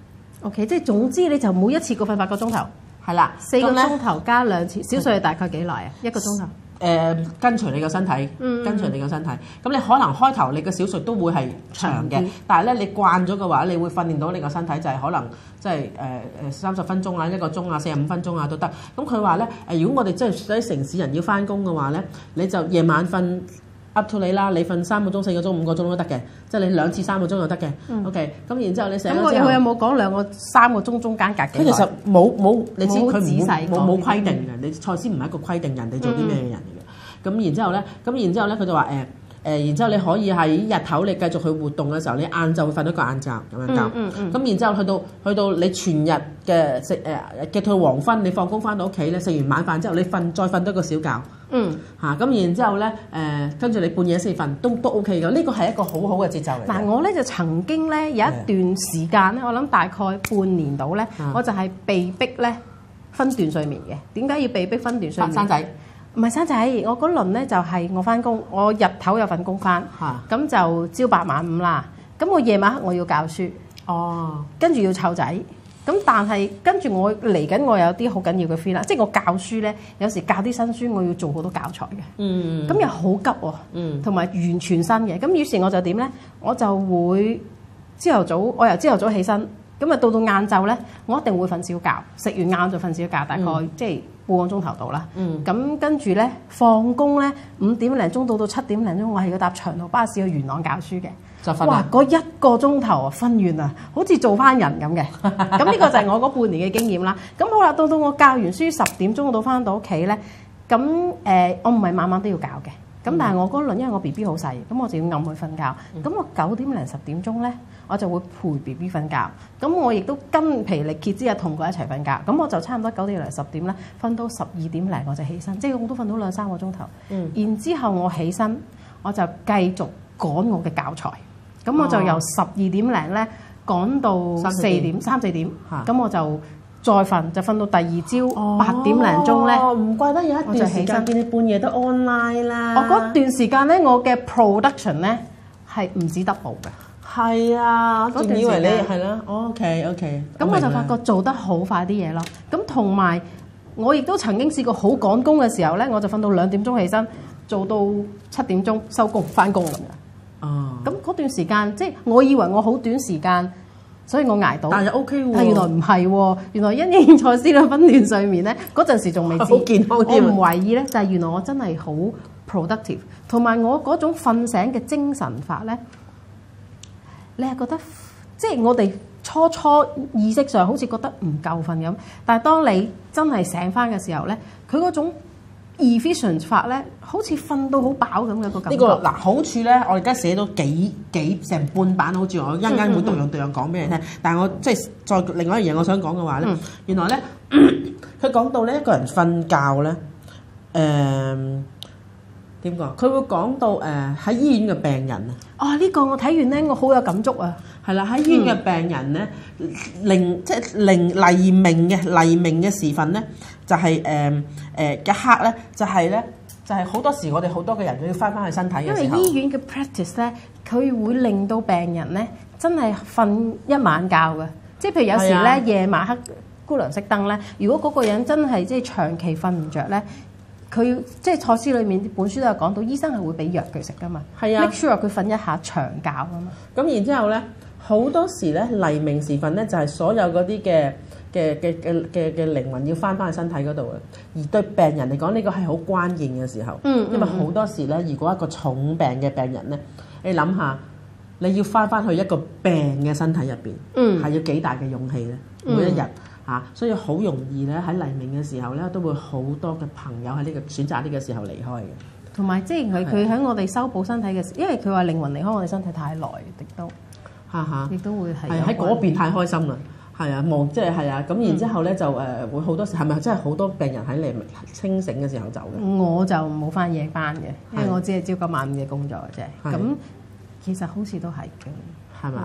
OK， 即係總之你就每一次過瞓八個鐘頭。
係啦，
四個鐘頭加兩次小睡係大概幾耐啊？一個鐘頭。
誒、呃、跟隨你個身體，嗯、跟隨你個身體。咁你可能開頭你個小睡都會係長嘅，但係咧你慣咗嘅話，你會訓練到你個身體就係可能即係誒誒三十分鐘啊、一個鐘啊、四十五分鐘啊都得。咁佢話咧誒，如果我哋即係喺城市人要翻工嘅話咧，你就夜晚瞓 up to 你啦，你瞓三個鐘、四個鐘、五個鐘都得嘅，即係你兩次三個鐘就得嘅。嗯、OK，咁然之後你醒咗之後，
咁佢有冇講兩個三個鐘中間隔幾耐？
佢其實冇冇，你知佢
冇
冇冇規定嘅。你賽斯唔係一個規定人哋做啲咩嘅人嚟嘅。咁、嗯、然之後咧，咁然之後咧，佢就話誒誒，然之後你可以喺日頭你繼續去活動嘅時候，你晏晝會瞓到個晏覺咁樣覺。咁、嗯嗯嗯、然之後去到去到你全日嘅食誒嘅到黃昏，你放工翻到屋企咧，食完晚飯之後，你瞓再瞓多個小覺。嗯。嚇、啊，咁然之後咧誒，跟住你半夜先瞓，都都 OK 嘅。呢個係一個好好嘅節奏嚟。
嗱，我咧就曾經咧有一段時間咧，我諗大概半年到咧，嗯、我就係被逼咧分段睡眠嘅。點解要被逼分段睡眠？
生仔。
唔係生仔，我嗰輪咧就係我翻工，我日頭有份工翻，咁就朝八晚五啦。咁我夜晚黑我要教書，哦，跟住要湊仔。咁但係跟住我嚟緊，我有啲好緊要嘅 free 啦，即係我教書咧，有時教啲新書，我要做好多教材嘅。嗯，咁又好急喎，嗯，同埋完全新嘅。咁於是我就點咧？我就會朝頭早，我由朝頭早起身，咁啊到到晏晝咧，我一定會瞓小覺，食完晏就瞓小覺，大概、嗯、即係半個鐘頭到啦。嗯，咁跟住咧放工咧五點零鐘到到七點零鐘，我係要搭長途巴士去元朗教書嘅。就瞓哇！嗰一個鐘頭啊，瞓完啊，好似做翻人咁嘅。咁呢個就係我嗰半年嘅經驗啦。咁好啦，到到我教完書十點鐘到翻到屋企咧，咁誒、呃、我唔係晚晚都要教嘅。咁但係我嗰輪因為我 B B 好細，咁我就要暗佢瞓覺。咁、嗯、我九點零十點鐘咧，我就會陪 B B 瞓覺。咁我亦都筋疲力竭之日同佢一齊瞓覺。咁我就差唔多九點零十點咧，瞓到十二點零我就起身，即係我都瞓到兩三個鐘頭。嗯、然之後我起身，我就繼續趕我嘅教材。咁我就由十二點零咧趕到四點三四點，咁我就再瞓，就瞓到第二朝八點零鐘咧。唔怪得有一段時間見你半夜都 online 啦。我嗰段時間咧，我嘅 production 咧係唔止 double 嘅。係啊，我仲以為你係啦。OK OK。咁我就發覺做得好快啲嘢咯。咁同埋我亦都曾經試過好趕工嘅時候咧，我就瞓到兩點鐘起身，做到七點鐘收工翻工咁樣。哦，咁嗰段時間，即係我以為我好短時間，所以我捱到。但係 O K 喎，但原來唔係喎，原來因應賽斯兩分段睡眠咧，嗰陣時仲未知。好健康啲。我唔懷疑咧，就係原來我真係好 productive，同埋我嗰種瞓醒嘅精神法咧，你係覺得即係我哋初初意識上好似覺得唔夠瞓咁，但係當你真係醒翻嘅時候咧，佢嗰種 efficient 法咧，好似瞓到好飽咁嘅個感覺。呢、這個嗱好處咧，我而家寫到幾幾成半版，好似我一陣間會逐樣逐樣講俾你聽。嗯嗯嗯，但係我即係再另外一樣嘢，我想講嘅話咧，嗯、原來咧佢講到咧一個人瞓覺咧，誒點講？佢會講到誒喺、呃、醫院嘅病人啊。哦，呢、這個我睇完咧，我好有感觸啊。係啦，喺醫院嘅病人咧，零即係零黎明嘅黎明嘅時分咧。就係誒誒一刻咧，就係咧，就係好多時我哋好多嘅人都要翻返去身體嘅時候。因為醫院嘅 practice 咧，佢會令到病人咧真係瞓一晚覺嘅。即係譬如有時咧、啊、夜晚黑姑娘熄燈咧，如果嗰個人真係即係長期瞓唔着咧，佢即係賽斯裏面本書都有講到，醫生係會俾藥佢食噶嘛。係啊 make sure 佢瞓一下長覺啊嘛。咁然之後咧，好多時咧黎明時分咧，就係所有嗰啲嘅。嘅嘅嘅嘅嘅靈魂要翻返去身體嗰度嘅，而對病人嚟講呢個係好關鍵嘅時候，嗯嗯、因為好多時咧，如果一個重病嘅病人咧，你諗下，你要翻返去一個病嘅身體入邊，係、嗯、要幾大嘅勇氣咧？每一日嚇、嗯啊，所以好容易咧喺黎明嘅時候咧，都會好多嘅朋友喺呢個選擇呢個時候離開嘅。同埋即係佢佢喺我哋修補身體嘅時候，因為佢話靈魂離開我哋身體太耐，亦都嚇嚇，亦都會係喺嗰邊太開心啦。係啊，望即係係啊，咁然之後咧就誒會好多時係咪真係好多病人喺你清醒嘅時候走嘅？我就冇返夜班嘅，因為我只係朝九晚五嘅工作嘅啫。咁其實好似都係嘅，係嘛？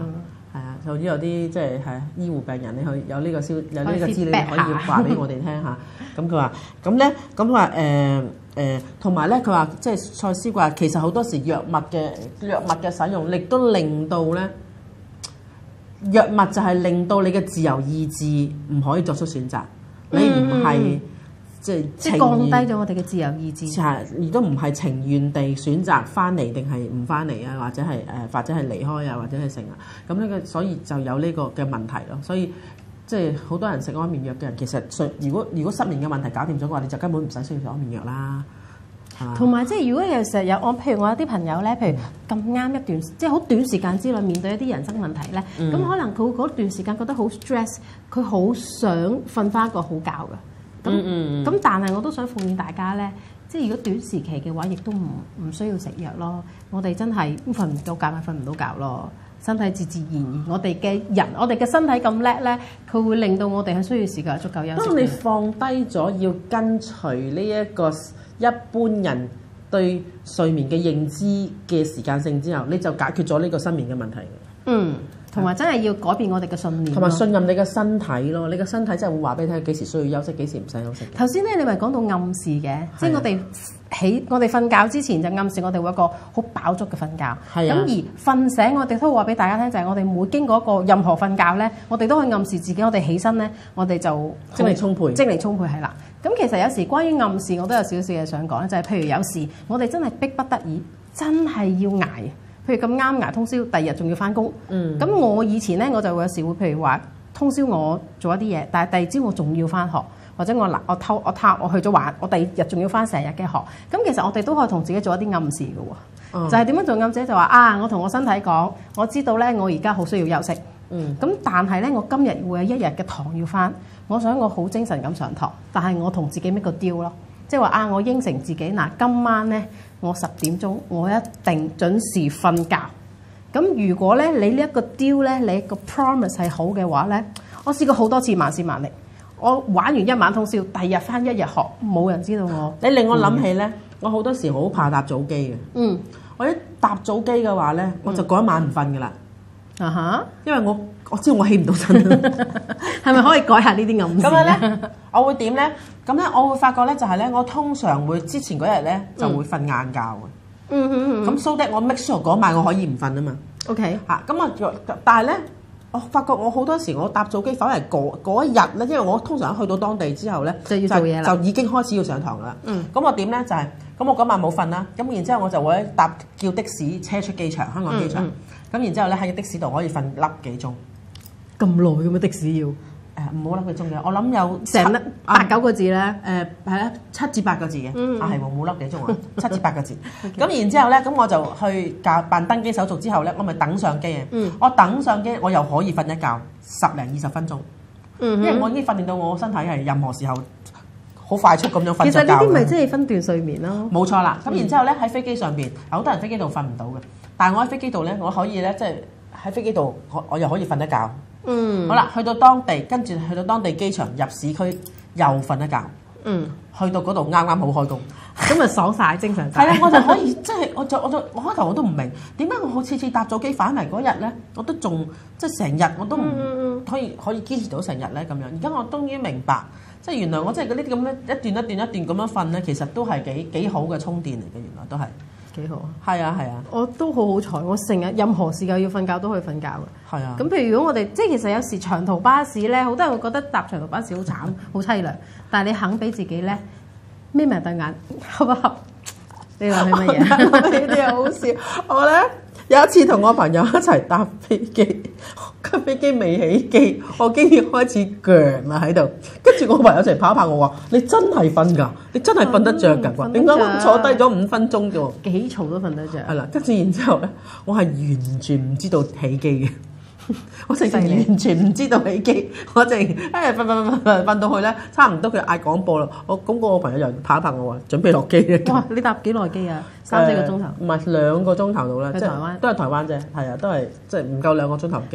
係啊，甚至有啲即係係醫護病人，你去有呢個消有呢個資料可以話俾我哋聽下。咁佢話咁咧，咁話誒誒，同埋咧佢話即係賽斯話，其實好多時藥物嘅藥物嘅使用，亦都令到咧藥物就係令到你嘅自由意志唔可以作出選擇，你唔係。嗯即係
即係降低咗我哋嘅自由意志，
係亦都唔係情願地選擇翻嚟定係唔翻嚟啊，或者係誒、呃、或者係離開啊，或者係成啊，咁呢個所以就有呢個嘅問題咯。所以即係好多人食安眠藥嘅人，其實如果如果失眠嘅問題搞掂咗嘅話，你就根本唔使需要食安眠藥啦。
同埋即係如果有時候有我，譬如我有啲朋友咧，譬如咁啱一段即係好短時間之內面對一啲人生問題咧，咁、嗯、可能佢嗰段時間覺得好 stress， 佢好想瞓翻一個好覺嘅。咁咁，嗯嗯、但係我都想奉勸大家咧，即係如果短時期嘅話，亦都唔唔需要食藥咯。我哋真係瞓唔到覺咪瞓唔到覺咯，身體自自然然。我哋嘅人，我哋嘅身體咁叻咧，佢會令到我哋係需要時間足夠休息。
當你放低咗要跟隨呢一個一般人對睡眠嘅認知嘅時間性之後，你就解決咗呢個失眠嘅問題。嗯。
同埋真係要改變我哋嘅信念，
同埋信任你嘅身體咯。你嘅身體真係會話俾你聽幾時需要休息，幾時唔使休息。
頭先咧，你咪講到暗示嘅，的即係我哋起我哋瞓覺之前就暗示我哋會有一個好飽足嘅瞓覺。係咁的而瞓醒，我哋都會話俾大家聽，就係、是、我哋每經過一個任何瞓覺咧，我哋都可以暗示自己，我哋起身咧，我哋就
精力充沛，
精力充沛係啦。咁其實有時關於暗示，我都有少少嘢想講咧，就係、是、譬如有時我哋真係逼不得已，真係要捱。譬如咁啱捱通宵，第二日仲要翻工。咁、嗯、我以前咧，我就會有時會譬如話通宵我做一啲嘢，但係第二朝我仲要翻學，或者我嗱我偷我偷我去咗玩，我第二日仲要翻成日嘅學。咁其實我哋都可以同自己做一啲暗示嘅喎。嗯、就係點樣做暗示？就話啊，我同我身體講，我知道咧，我而家好需要休息。咁、嗯、但係咧，我今日會有一日嘅堂要翻，我想我好精神咁上堂，但係我同自己 make 個 deal 咯，即係話啊，我應承自己嗱，今晚咧。我十點鐘，我一定準時瞓覺。咁如果咧你呢一個 deal 咧，你個 promise 係好嘅話咧，我試過好多次萬事萬力。我玩完一晚通宵，第二日翻一日學，冇人知道我。
你令我諗起咧，嗯、我好多時好怕搭早機嘅。嗯，我一搭早機嘅話咧，我就嗰一晚唔瞓噶啦。啊哈、嗯，因為我我知道我起唔到身。
係咪可以改下呢啲暗示？
咁樣咧，我會點咧？咁咧，我會發覺咧，就係咧，我通常會之前嗰日咧就會瞓晏覺嘅。嗯嗯嗯。咁 so that 我 make sure 嗰晚我可以唔瞓啊嘛。OK。嚇，咁啊，但係咧，我發覺我好多時我搭早機反而嗰嗰一日咧，因為我通常去到當地之後咧，
就要做嘢啦，
就已經開始要上堂啦。嗯。咁我點咧？就係咁，我嗰晚冇瞓啦。咁然之後我就會搭叫的士車出機場，香港機場。咁然之後咧喺的士度可以瞓粒幾鐘。
咁耐嘅咩的士要？
誒唔好粒幾鐘嘅，我諗有
成粒八九個字咧。
誒係啊，七至八個字嘅。啊係喎，冇粒幾鐘啊，七至八個字。咁然之後咧，咁我就去搞辦登機手續之後咧，我咪等上機啊。我等上機，我又可以瞓一覺十零二十分鐘。因為我已經訓練到我身體係任何時候好快速咁樣瞓著覺。
其實呢啲咪即係分段睡眠咯。
冇錯啦。咁然之後咧喺飛機上邊，好多人飛機度瞓唔到嘅，但係我喺飛機度咧，我可以咧即係喺飛機度，我我又可以瞓一覺。嗯，好啦，去到當地，跟住去到當地機場入市區又瞓一覺。嗯，去到嗰度啱啱好開工，
咁咪爽晒精神晒。
係啊，我就可以即係，我就我就我開頭我都唔明點解我好次次搭早機返嚟嗰日咧，我都仲即係成日我都唔可以可以堅持到成日咧咁樣。而家我終於明白，即係原來我即係嗰啲咁樣一段一段一段咁樣瞓咧，其實都係幾幾好嘅充電嚟嘅，原來都係。
幾好啊！
係啊係啊，
我都好好彩，我成日任何時間要瞓覺都可以瞓覺嘅。係啊。咁譬如如果我哋即係其實有時長途巴士咧，好多人會覺得搭長途巴士好慘、好凄涼，但係你肯俾自己咧眯埋對眼，合唔合？你話係乜嘢？
呢啲好笑。我咧有一次同我朋友一齊搭飛機，架飛機未起機，我已經開始腳啦喺度。跟住我朋友一齊跑一跑，我話：你真係瞓㗎？你真係瞓得着㗎？點解我坐低咗五分鐘啫喎？
幾嘈都瞓得着。係
啦，跟住然之後咧，我係完全唔知道起機嘅。我成成完全唔知道起機，我淨誒瞓瞓瞓瞓瞓到去咧，差唔多佢嗌廣播啦。我咁個朋友又拍一拍我話準備落機嘅。
哇！你搭幾耐機啊？三四個鐘頭？
唔係兩個鐘頭到啦，
去台灣
都係台灣啫，係啊，都係即係唔夠兩個鐘頭機咯。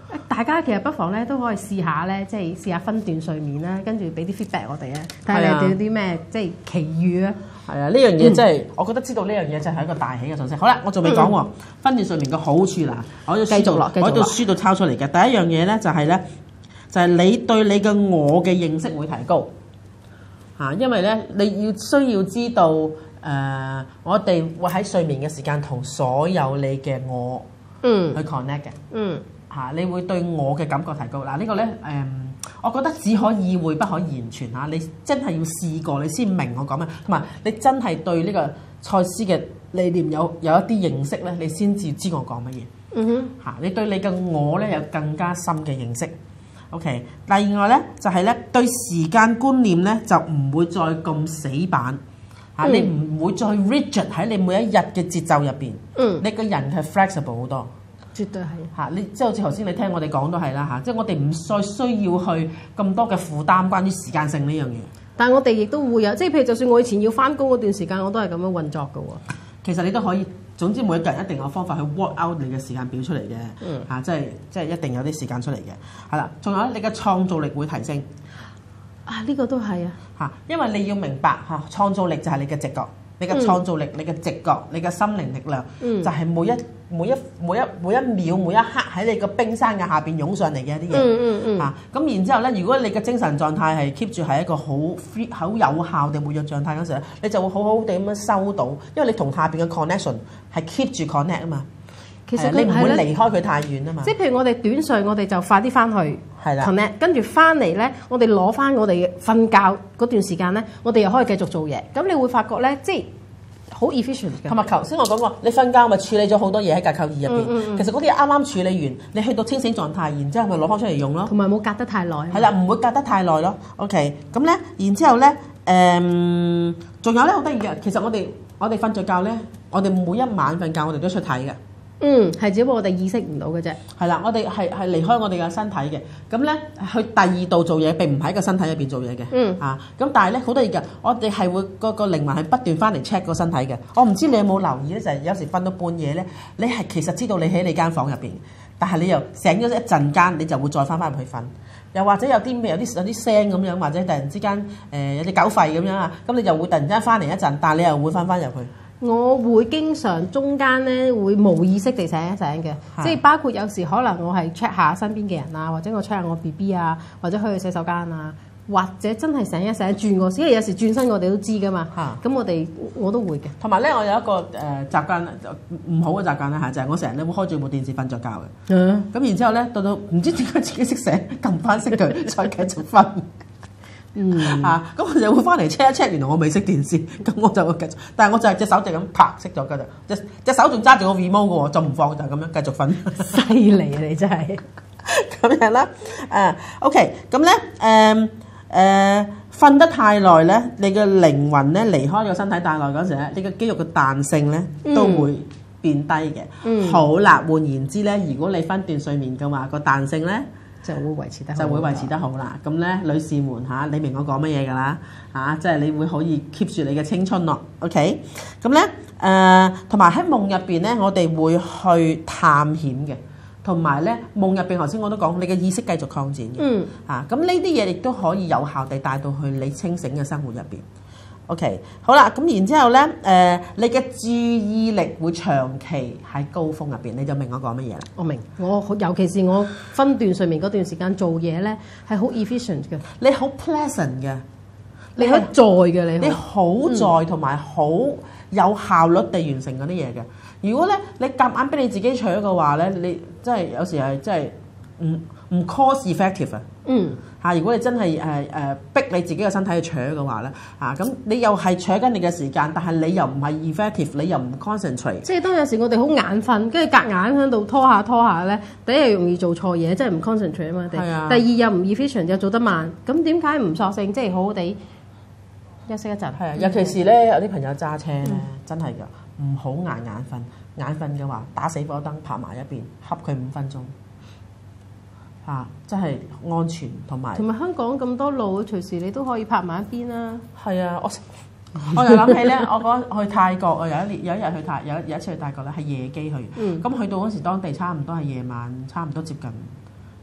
大家其實不妨咧都可以試下咧，即係試下分段睡眠啦，跟住俾啲 feedback 我哋啊，睇下你哋有啲咩即係奇遇啊。
係啊，呢樣嘢真係，我覺得知道呢樣嘢就係一個大喜嘅信息。好啦，我仲未講喎，分段睡眠嘅好處啦，我要繼續落，我喺度書度抄出嚟嘅。第一樣嘢咧就係咧，就係你對你嘅我嘅認識會提高嚇，因為咧你要需要知道誒、呃，我哋會喺睡眠嘅時間同所有你嘅我嗯去 connect 嘅嗯嚇，你會對我嘅感覺提高嗱。呢個咧誒。我覺得只可意會不可言傳嚇，你真係要試過你先明我講咩，同埋你真係對呢個賽斯嘅理念有有一啲認識咧，你先至知我講乜嘢。嗯哼，嚇你對你嘅我咧有更加深嘅認識。OK，另外咧就係、是、咧對時間觀念咧就唔會再咁死板嚇，嗯、你唔會再 rigid 喺你每一日嘅節奏入邊。嗯，你個人係 flexible 好多。絕對係嚇，你即係好似頭先你聽我哋講都係啦嚇，即係我哋唔再需要去咁多嘅負擔，關於時間性呢樣嘢。但係我哋亦都會有，即係譬如就算我以前要翻工嗰段時間，我都係咁樣運作嘅喎。其實你都可以，總之每一個人一定有方法去 work out 你嘅時間表出嚟嘅。嗯嚇，即係即係一定有啲時間出嚟嘅。係啦，仲有你嘅創造力會提升。啊，呢個都係啊嚇，因為你要明白嚇，創造力就係你嘅直覺。你嘅創造力、嗯、你嘅直覺、你嘅心靈力量，嗯、就係每一每一每一每一秒每一刻喺你個冰山嘅下邊湧上嚟嘅一啲嘢。嗯嗯嗯。啊，咁然之後咧，如果你嘅精神狀態係 keep 住係一個好 free 好有效嘅活躍狀態嗰時咧，你就會好好地咁樣收到，因為你同下邊嘅 connection 係 keep 住 connect 啊嘛。其實你唔會離開佢太遠啊嘛。即係譬如我哋短睡，我哋就快啲翻去 connect，跟住翻嚟咧，我哋攞翻我哋瞓覺嗰段時間咧，我哋又可以繼續做嘢。咁你會發覺咧，即係好 efficient 嘅。同埋頭先我講過，你瞓覺咪處理咗好多嘢喺架構儀入邊。嗯嗯嗯，其實嗰啲啱啱處理完，你去到清醒狀態，然之後咪攞翻出嚟用咯。同埋冇隔得太耐。係啦，唔會隔得太耐咯。OK，咁咧，然之後咧，誒、嗯，仲有咧好得意嘅，其實我哋我哋瞓著覺咧，我哋每一晚瞓覺我哋都出體嘅。嗯，係只不過我哋意識唔到嘅啫。係啦，我哋係係離開我哋嘅身體嘅。咁咧，去第二度做嘢並唔喺個身體入邊做嘢嘅。嗯。啊，咁但係咧好得意嘅，我哋係會個個靈魂係不斷翻嚟 check 個身體嘅。我唔知你有冇留意咧，就係、是、有時瞓到半夜咧，你係其實知道你喺你間房入邊，但係你又醒咗一陣間，你就會再翻返入去瞓。又或者有啲咩有啲有啲聲咁樣，或者突然之間誒、呃、有隻狗吠咁樣啊，咁你就會突然間翻嚟一陣，但係你又會翻返入去。我會經常中間咧會無意識地醒一醒嘅，是即係包括有時可能我係 check 下身邊嘅人啊，或者我 check 下我 B B 啊，或者去洗手間啊，或者真係醒一醒轉個，因為有時轉身我哋都知噶嘛。咁是我哋我都會嘅。同埋咧，我有一個誒、呃、習慣，唔好嘅習慣咧嚇，就係、是、我成日咧會開住部電視瞓着覺嘅。嗯。咁然之後咧，到到唔知點解自己識醒，撳翻熄佢，再繼續瞓。嗯啊，咁我就會翻嚟 check 一 check，原來我未熄電視，咁我就會繼續，但係我就係隻手就咁啪熄咗㗎咋，隻隻手仲揸住個 remote 嘅喎，就唔放就咁樣繼續瞓。犀利啊！你真係咁樣啦，誒 OK，咁咧誒誒瞓得太耐咧，你嘅靈魂咧離開咗身體太耐嗰陣時咧，你嘅肌肉嘅彈性咧都會變低嘅。嗯，好啦，換言之咧，如果你分段睡眠嘅話，個彈性咧，就會維持得就會維持得好啦。咁咧，女士們嚇，你明我講乜嘢㗎啦嚇？即係你會可以 keep 住你嘅青春咯。OK，咁咧誒，同埋喺夢入邊咧，我哋會去探險嘅。同埋咧，夢入邊頭先我都講，你嘅意識繼續擴展嘅。嗯。嚇，咁呢啲嘢亦都可以有效地帶到去你清醒嘅生活入邊。OK，好啦，咁然之後咧，誒、呃，你嘅注意力會長期喺高峰入邊，你就明我講乜嘢啦？我明，我尤其是我分段睡眠嗰段時間做嘢咧，係好 efficient 嘅，你好 pleasant 嘅，你好在嘅，你你好在同埋好有效率地完成嗰啲嘢嘅。如果咧你夾硬俾你自己取嘅話咧，你真係有時係真係唔唔 cost effective 啊。嗯。嚇！如果你真係誒誒逼你自己嘅身體去搶嘅話咧，嚇咁你又係搶緊你嘅時間，但係你又唔係 effective，你又唔 concentrate。即係當有時我哋好眼瞓，跟住夾硬喺度拖下拖下咧，第一係容易做錯嘢，即係唔 concentrate 啊嘛。係啊。第二又唔 efficient，又做得慢。咁點解唔索性即係好好地休息一陣？係啊，尤其是咧有啲朋友揸車咧，嗯、真係㗎，唔好捱眼瞓。眼瞓嘅話，打死火燈，拍埋一邊，恰佢五分鐘。啊！真係安全同埋，同埋香港咁多路，隨時你都可以泊埋一邊啦。係啊，我我又諗起咧，我講去泰國，我有一年有一日去泰有有一次去泰國咧，係夜機去。嗯。咁去到嗰時，當地差唔多係夜晚，差唔多接近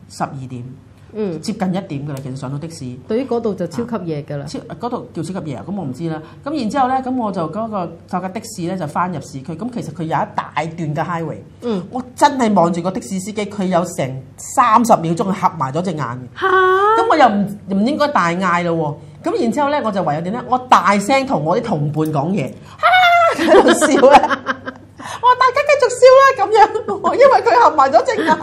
十二點。
嗯，
接近一點㗎啦，其實上到的士。
對於嗰度就超級夜㗎啦。
超嗰度叫超級夜啊！咁我唔知啦。咁然之後咧，咁我就嗰、嗰個坐架的士咧就翻入市區。咁其實佢有一大段嘅 highway。嗯。我真係望住個的士司機，佢有成三十秒鐘合埋咗隻眼。嚇！咁我又唔唔應該大嗌咯喎。咁然之後咧，我就唯有點咧？我大聲同我啲同伴講嘢，哈喺度笑咧。我話大家繼續笑啦，咁樣，因為佢合埋咗隻眼，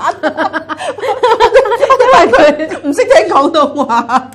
因為佢唔識聽廣東話。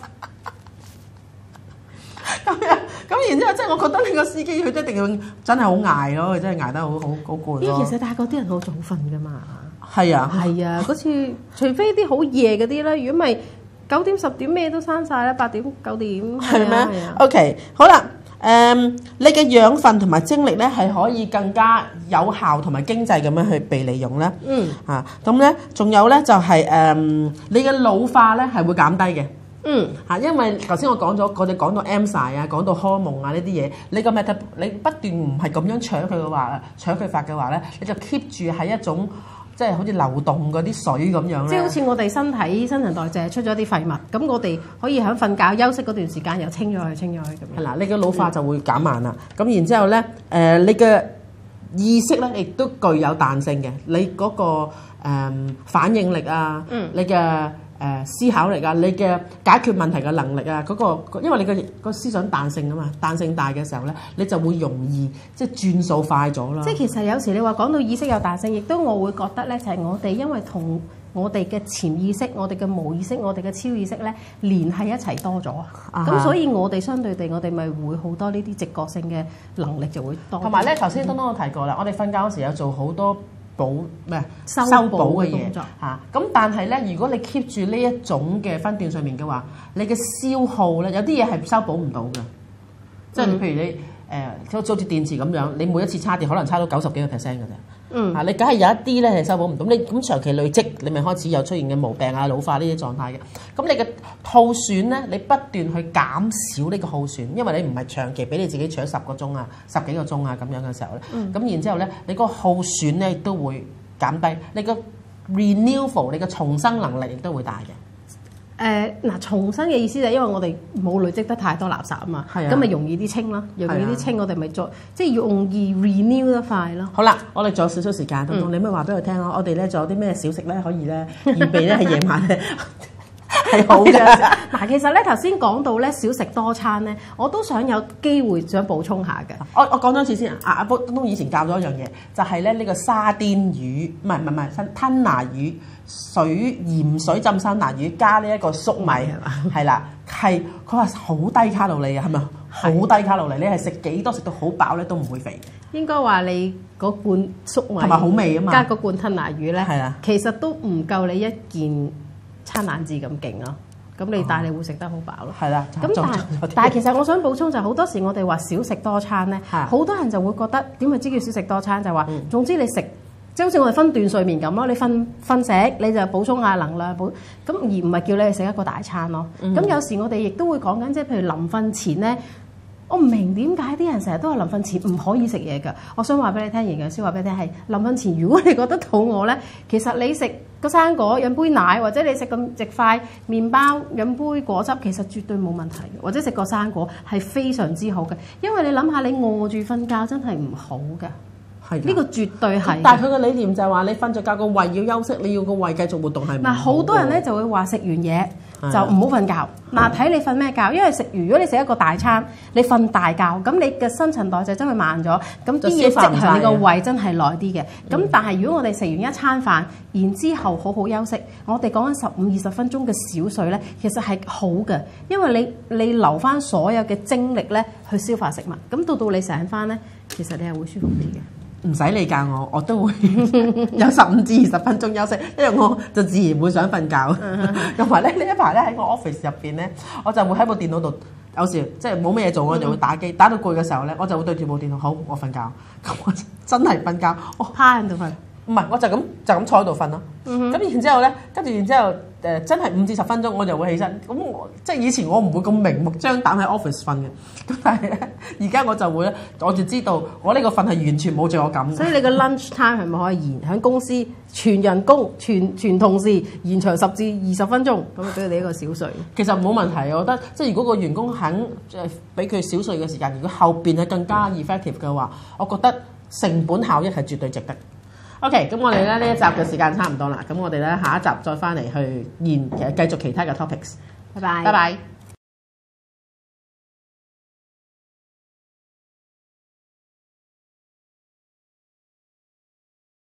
咁樣，咁然之後，即係我覺得呢個司機佢一定要真係好捱咯，佢真係捱得好好好攰咯。
咦，其實泰國啲人好早瞓噶嘛。
係啊，
係啊，嗰次除非啲好夜嗰啲咧，如果唔係九點十點咩都閂晒啦，八點九點。係咩？OK，好啦。誒、嗯，你嘅養分同埋精力咧，係可以更加有效同埋經濟咁樣去被利用咧。嗯。啊，咁咧，仲有咧就係、是、誒、嗯，你嘅老化咧係會減低嘅。嗯。嚇，因為頭先我講咗，我哋講到 M S I 啊，講到荷爾蒙啊呢啲嘢，你個 meta 你不斷唔係咁樣搶佢嘅話，搶佢發嘅話咧，你就 keep 住係一種。即係好似流動嗰啲水咁樣咧， 即係好似我哋身體新陳代謝出咗啲廢物，咁我哋可以喺瞓覺休息嗰段時間又清咗佢，清咗佢咁樣。係啦，你嘅老化就會減慢啦。咁、嗯、然之後咧，誒、呃、你嘅意識咧亦都具有彈性嘅，你嗰、那個、呃、反應力啊，嗯、你嘅。誒、呃、思考力啊，你嘅解決問題嘅能力啊，嗰、那個因為你嘅個思想彈性啊嘛，彈性大嘅時候咧，你就會容易即係轉數快咗啦。即係其實有時你話講到意識有彈性，亦都我會覺得咧，就係、是、我哋因為同我哋嘅潛意識、我哋嘅無意識、我哋嘅超意識咧聯繫一齊多咗啊，咁所以我哋相對地，我哋咪會好多呢啲直覺性嘅能力就會多。同埋咧，頭先東東我提過啦，我哋瞓覺嗰時有做好多。補咩修補嘅嘢嚇，咁但係咧，如果你 keep 住呢一種嘅分段上面嘅話，你嘅消耗咧，有啲嘢係修補唔到嘅，即係你譬如你誒，好似電池咁樣，你每一次叉電可能叉到九十幾個 percent 嘅啫。嗯，啊，你梗係有一啲咧係修補唔到，你咁長期累積，你咪開始有出現嘅毛病啊、老化呢啲狀態嘅。咁你嘅耗損咧，你不斷去減少呢個耗損，因為你唔係長期俾你自己除咗十個鐘啊、十幾個鐘啊咁樣嘅時候咧。嗯。咁然之後咧，你個耗損咧亦都會減低，你個 renewal 你嘅重生能力亦都會大嘅。誒嗱、呃，重生嘅意思就係因為我哋冇累積得太多垃圾啊嘛，咁咪、啊、容易啲清咯，容易啲清，啊、我哋咪再即係容易 renew 得快咯。好啦，我哋仲有少少時間，東東、嗯，你咪話俾我聽咯，我哋咧仲有啲咩小食咧可以咧預備咧喺夜晚咧係好嘅。嗱，其實咧頭先講到咧少食多餐咧，我都想有機會想補充下嘅。我我講多次先啊，阿東東以前教咗一樣嘢，就係咧呢個沙甸魚，唔係唔係唔係吞拿魚。水鹽水浸生拿魚加呢一個粟米係啦，係佢話好低卡路里嘅，係咪好低卡路里？你係食幾多食到好飽咧都唔會肥。應該話你嗰罐粟米同埋好味啊嘛，加嗰罐吞拿魚咧，係啊，其實都唔夠你一件餐冷字咁勁咯。咁你但係你會食得好飽咯。係啦，咁但係但係其實我想補充就係好多時我哋話少食多餐咧，好多人就會覺得點為之叫少食多餐？就係話總之你食。即係好似我哋分段睡眠咁咯，你瞓瞓醒你就補充下能量，補咁而唔係叫你去食一個大餐咯。咁、嗯、有時我哋亦都會講緊，即係譬如臨瞓前咧，我唔明點解啲人成日都話臨瞓前唔可以食嘢㗎。我想話俾你聽，營養師話俾你聽係臨瞓前，如果你覺得肚餓咧，其實你食個生果、飲杯奶，或者你食咁食塊麵包、飲杯果汁，其實絕對冇問題嘅。或者食個生果係非常之好嘅，因為你諗下，你餓住瞓覺真係唔好㗎。係呢個絕對係，但係佢個理念就係話你瞓著覺個胃要休息，你要個胃繼續活動係唔好。嗱，好多人咧就會話食完嘢就唔好瞓覺。嗱，睇你瞓咩覺，因為食如果你食一個大餐，你瞓大覺，咁你嘅新陳代謝真係慢咗，咁啲嘢積喺你個胃真係耐啲嘅。咁、嗯、但係如果我哋食完一餐飯，然之後好好休息，我哋講緊十五二十分鐘嘅小睡咧，其實係好嘅，因為你你留翻所有嘅精力咧去消化食物，咁到到你醒翻咧，其實你係會舒服啲嘅。唔使你教我，我都會有十五至二十分鐘休息，因為我就自然會想瞓覺。同埋咧呢一排咧喺我 office 入邊咧，我就會喺部電腦度，有時即係冇咩嘢做，我就會打機，打到攰嘅時候咧，我就會對住部電腦，好，我瞓覺。咁我真係瞓覺，我趴喺度瞓。
唔係，我就咁就咁坐喺度瞓咯。咁、嗯、然之後咧，跟住然之後誒、呃，真係五至十分鐘我就會起身。咁我即係以前我唔會咁明目張膽喺 office 瞓嘅。咁但係咧，而家我就會咧，我就知道我呢個瞓係完全冇罪惡感。
所以你個 lunch time 係咪可以延喺公司全人工、全全同事延長十至二十分鐘？咁俾你一個小睡。
其實冇問題，我覺得即係如果個員工肯誒俾佢小睡嘅時間，如果後邊係更加 effective 嘅話，我覺得成本效益係絕對值得。OK， 咁我哋咧呢一集嘅時間差唔多啦，咁我哋咧下一集再翻嚟去研其實繼續其他嘅 topics。
拜拜，
拜拜。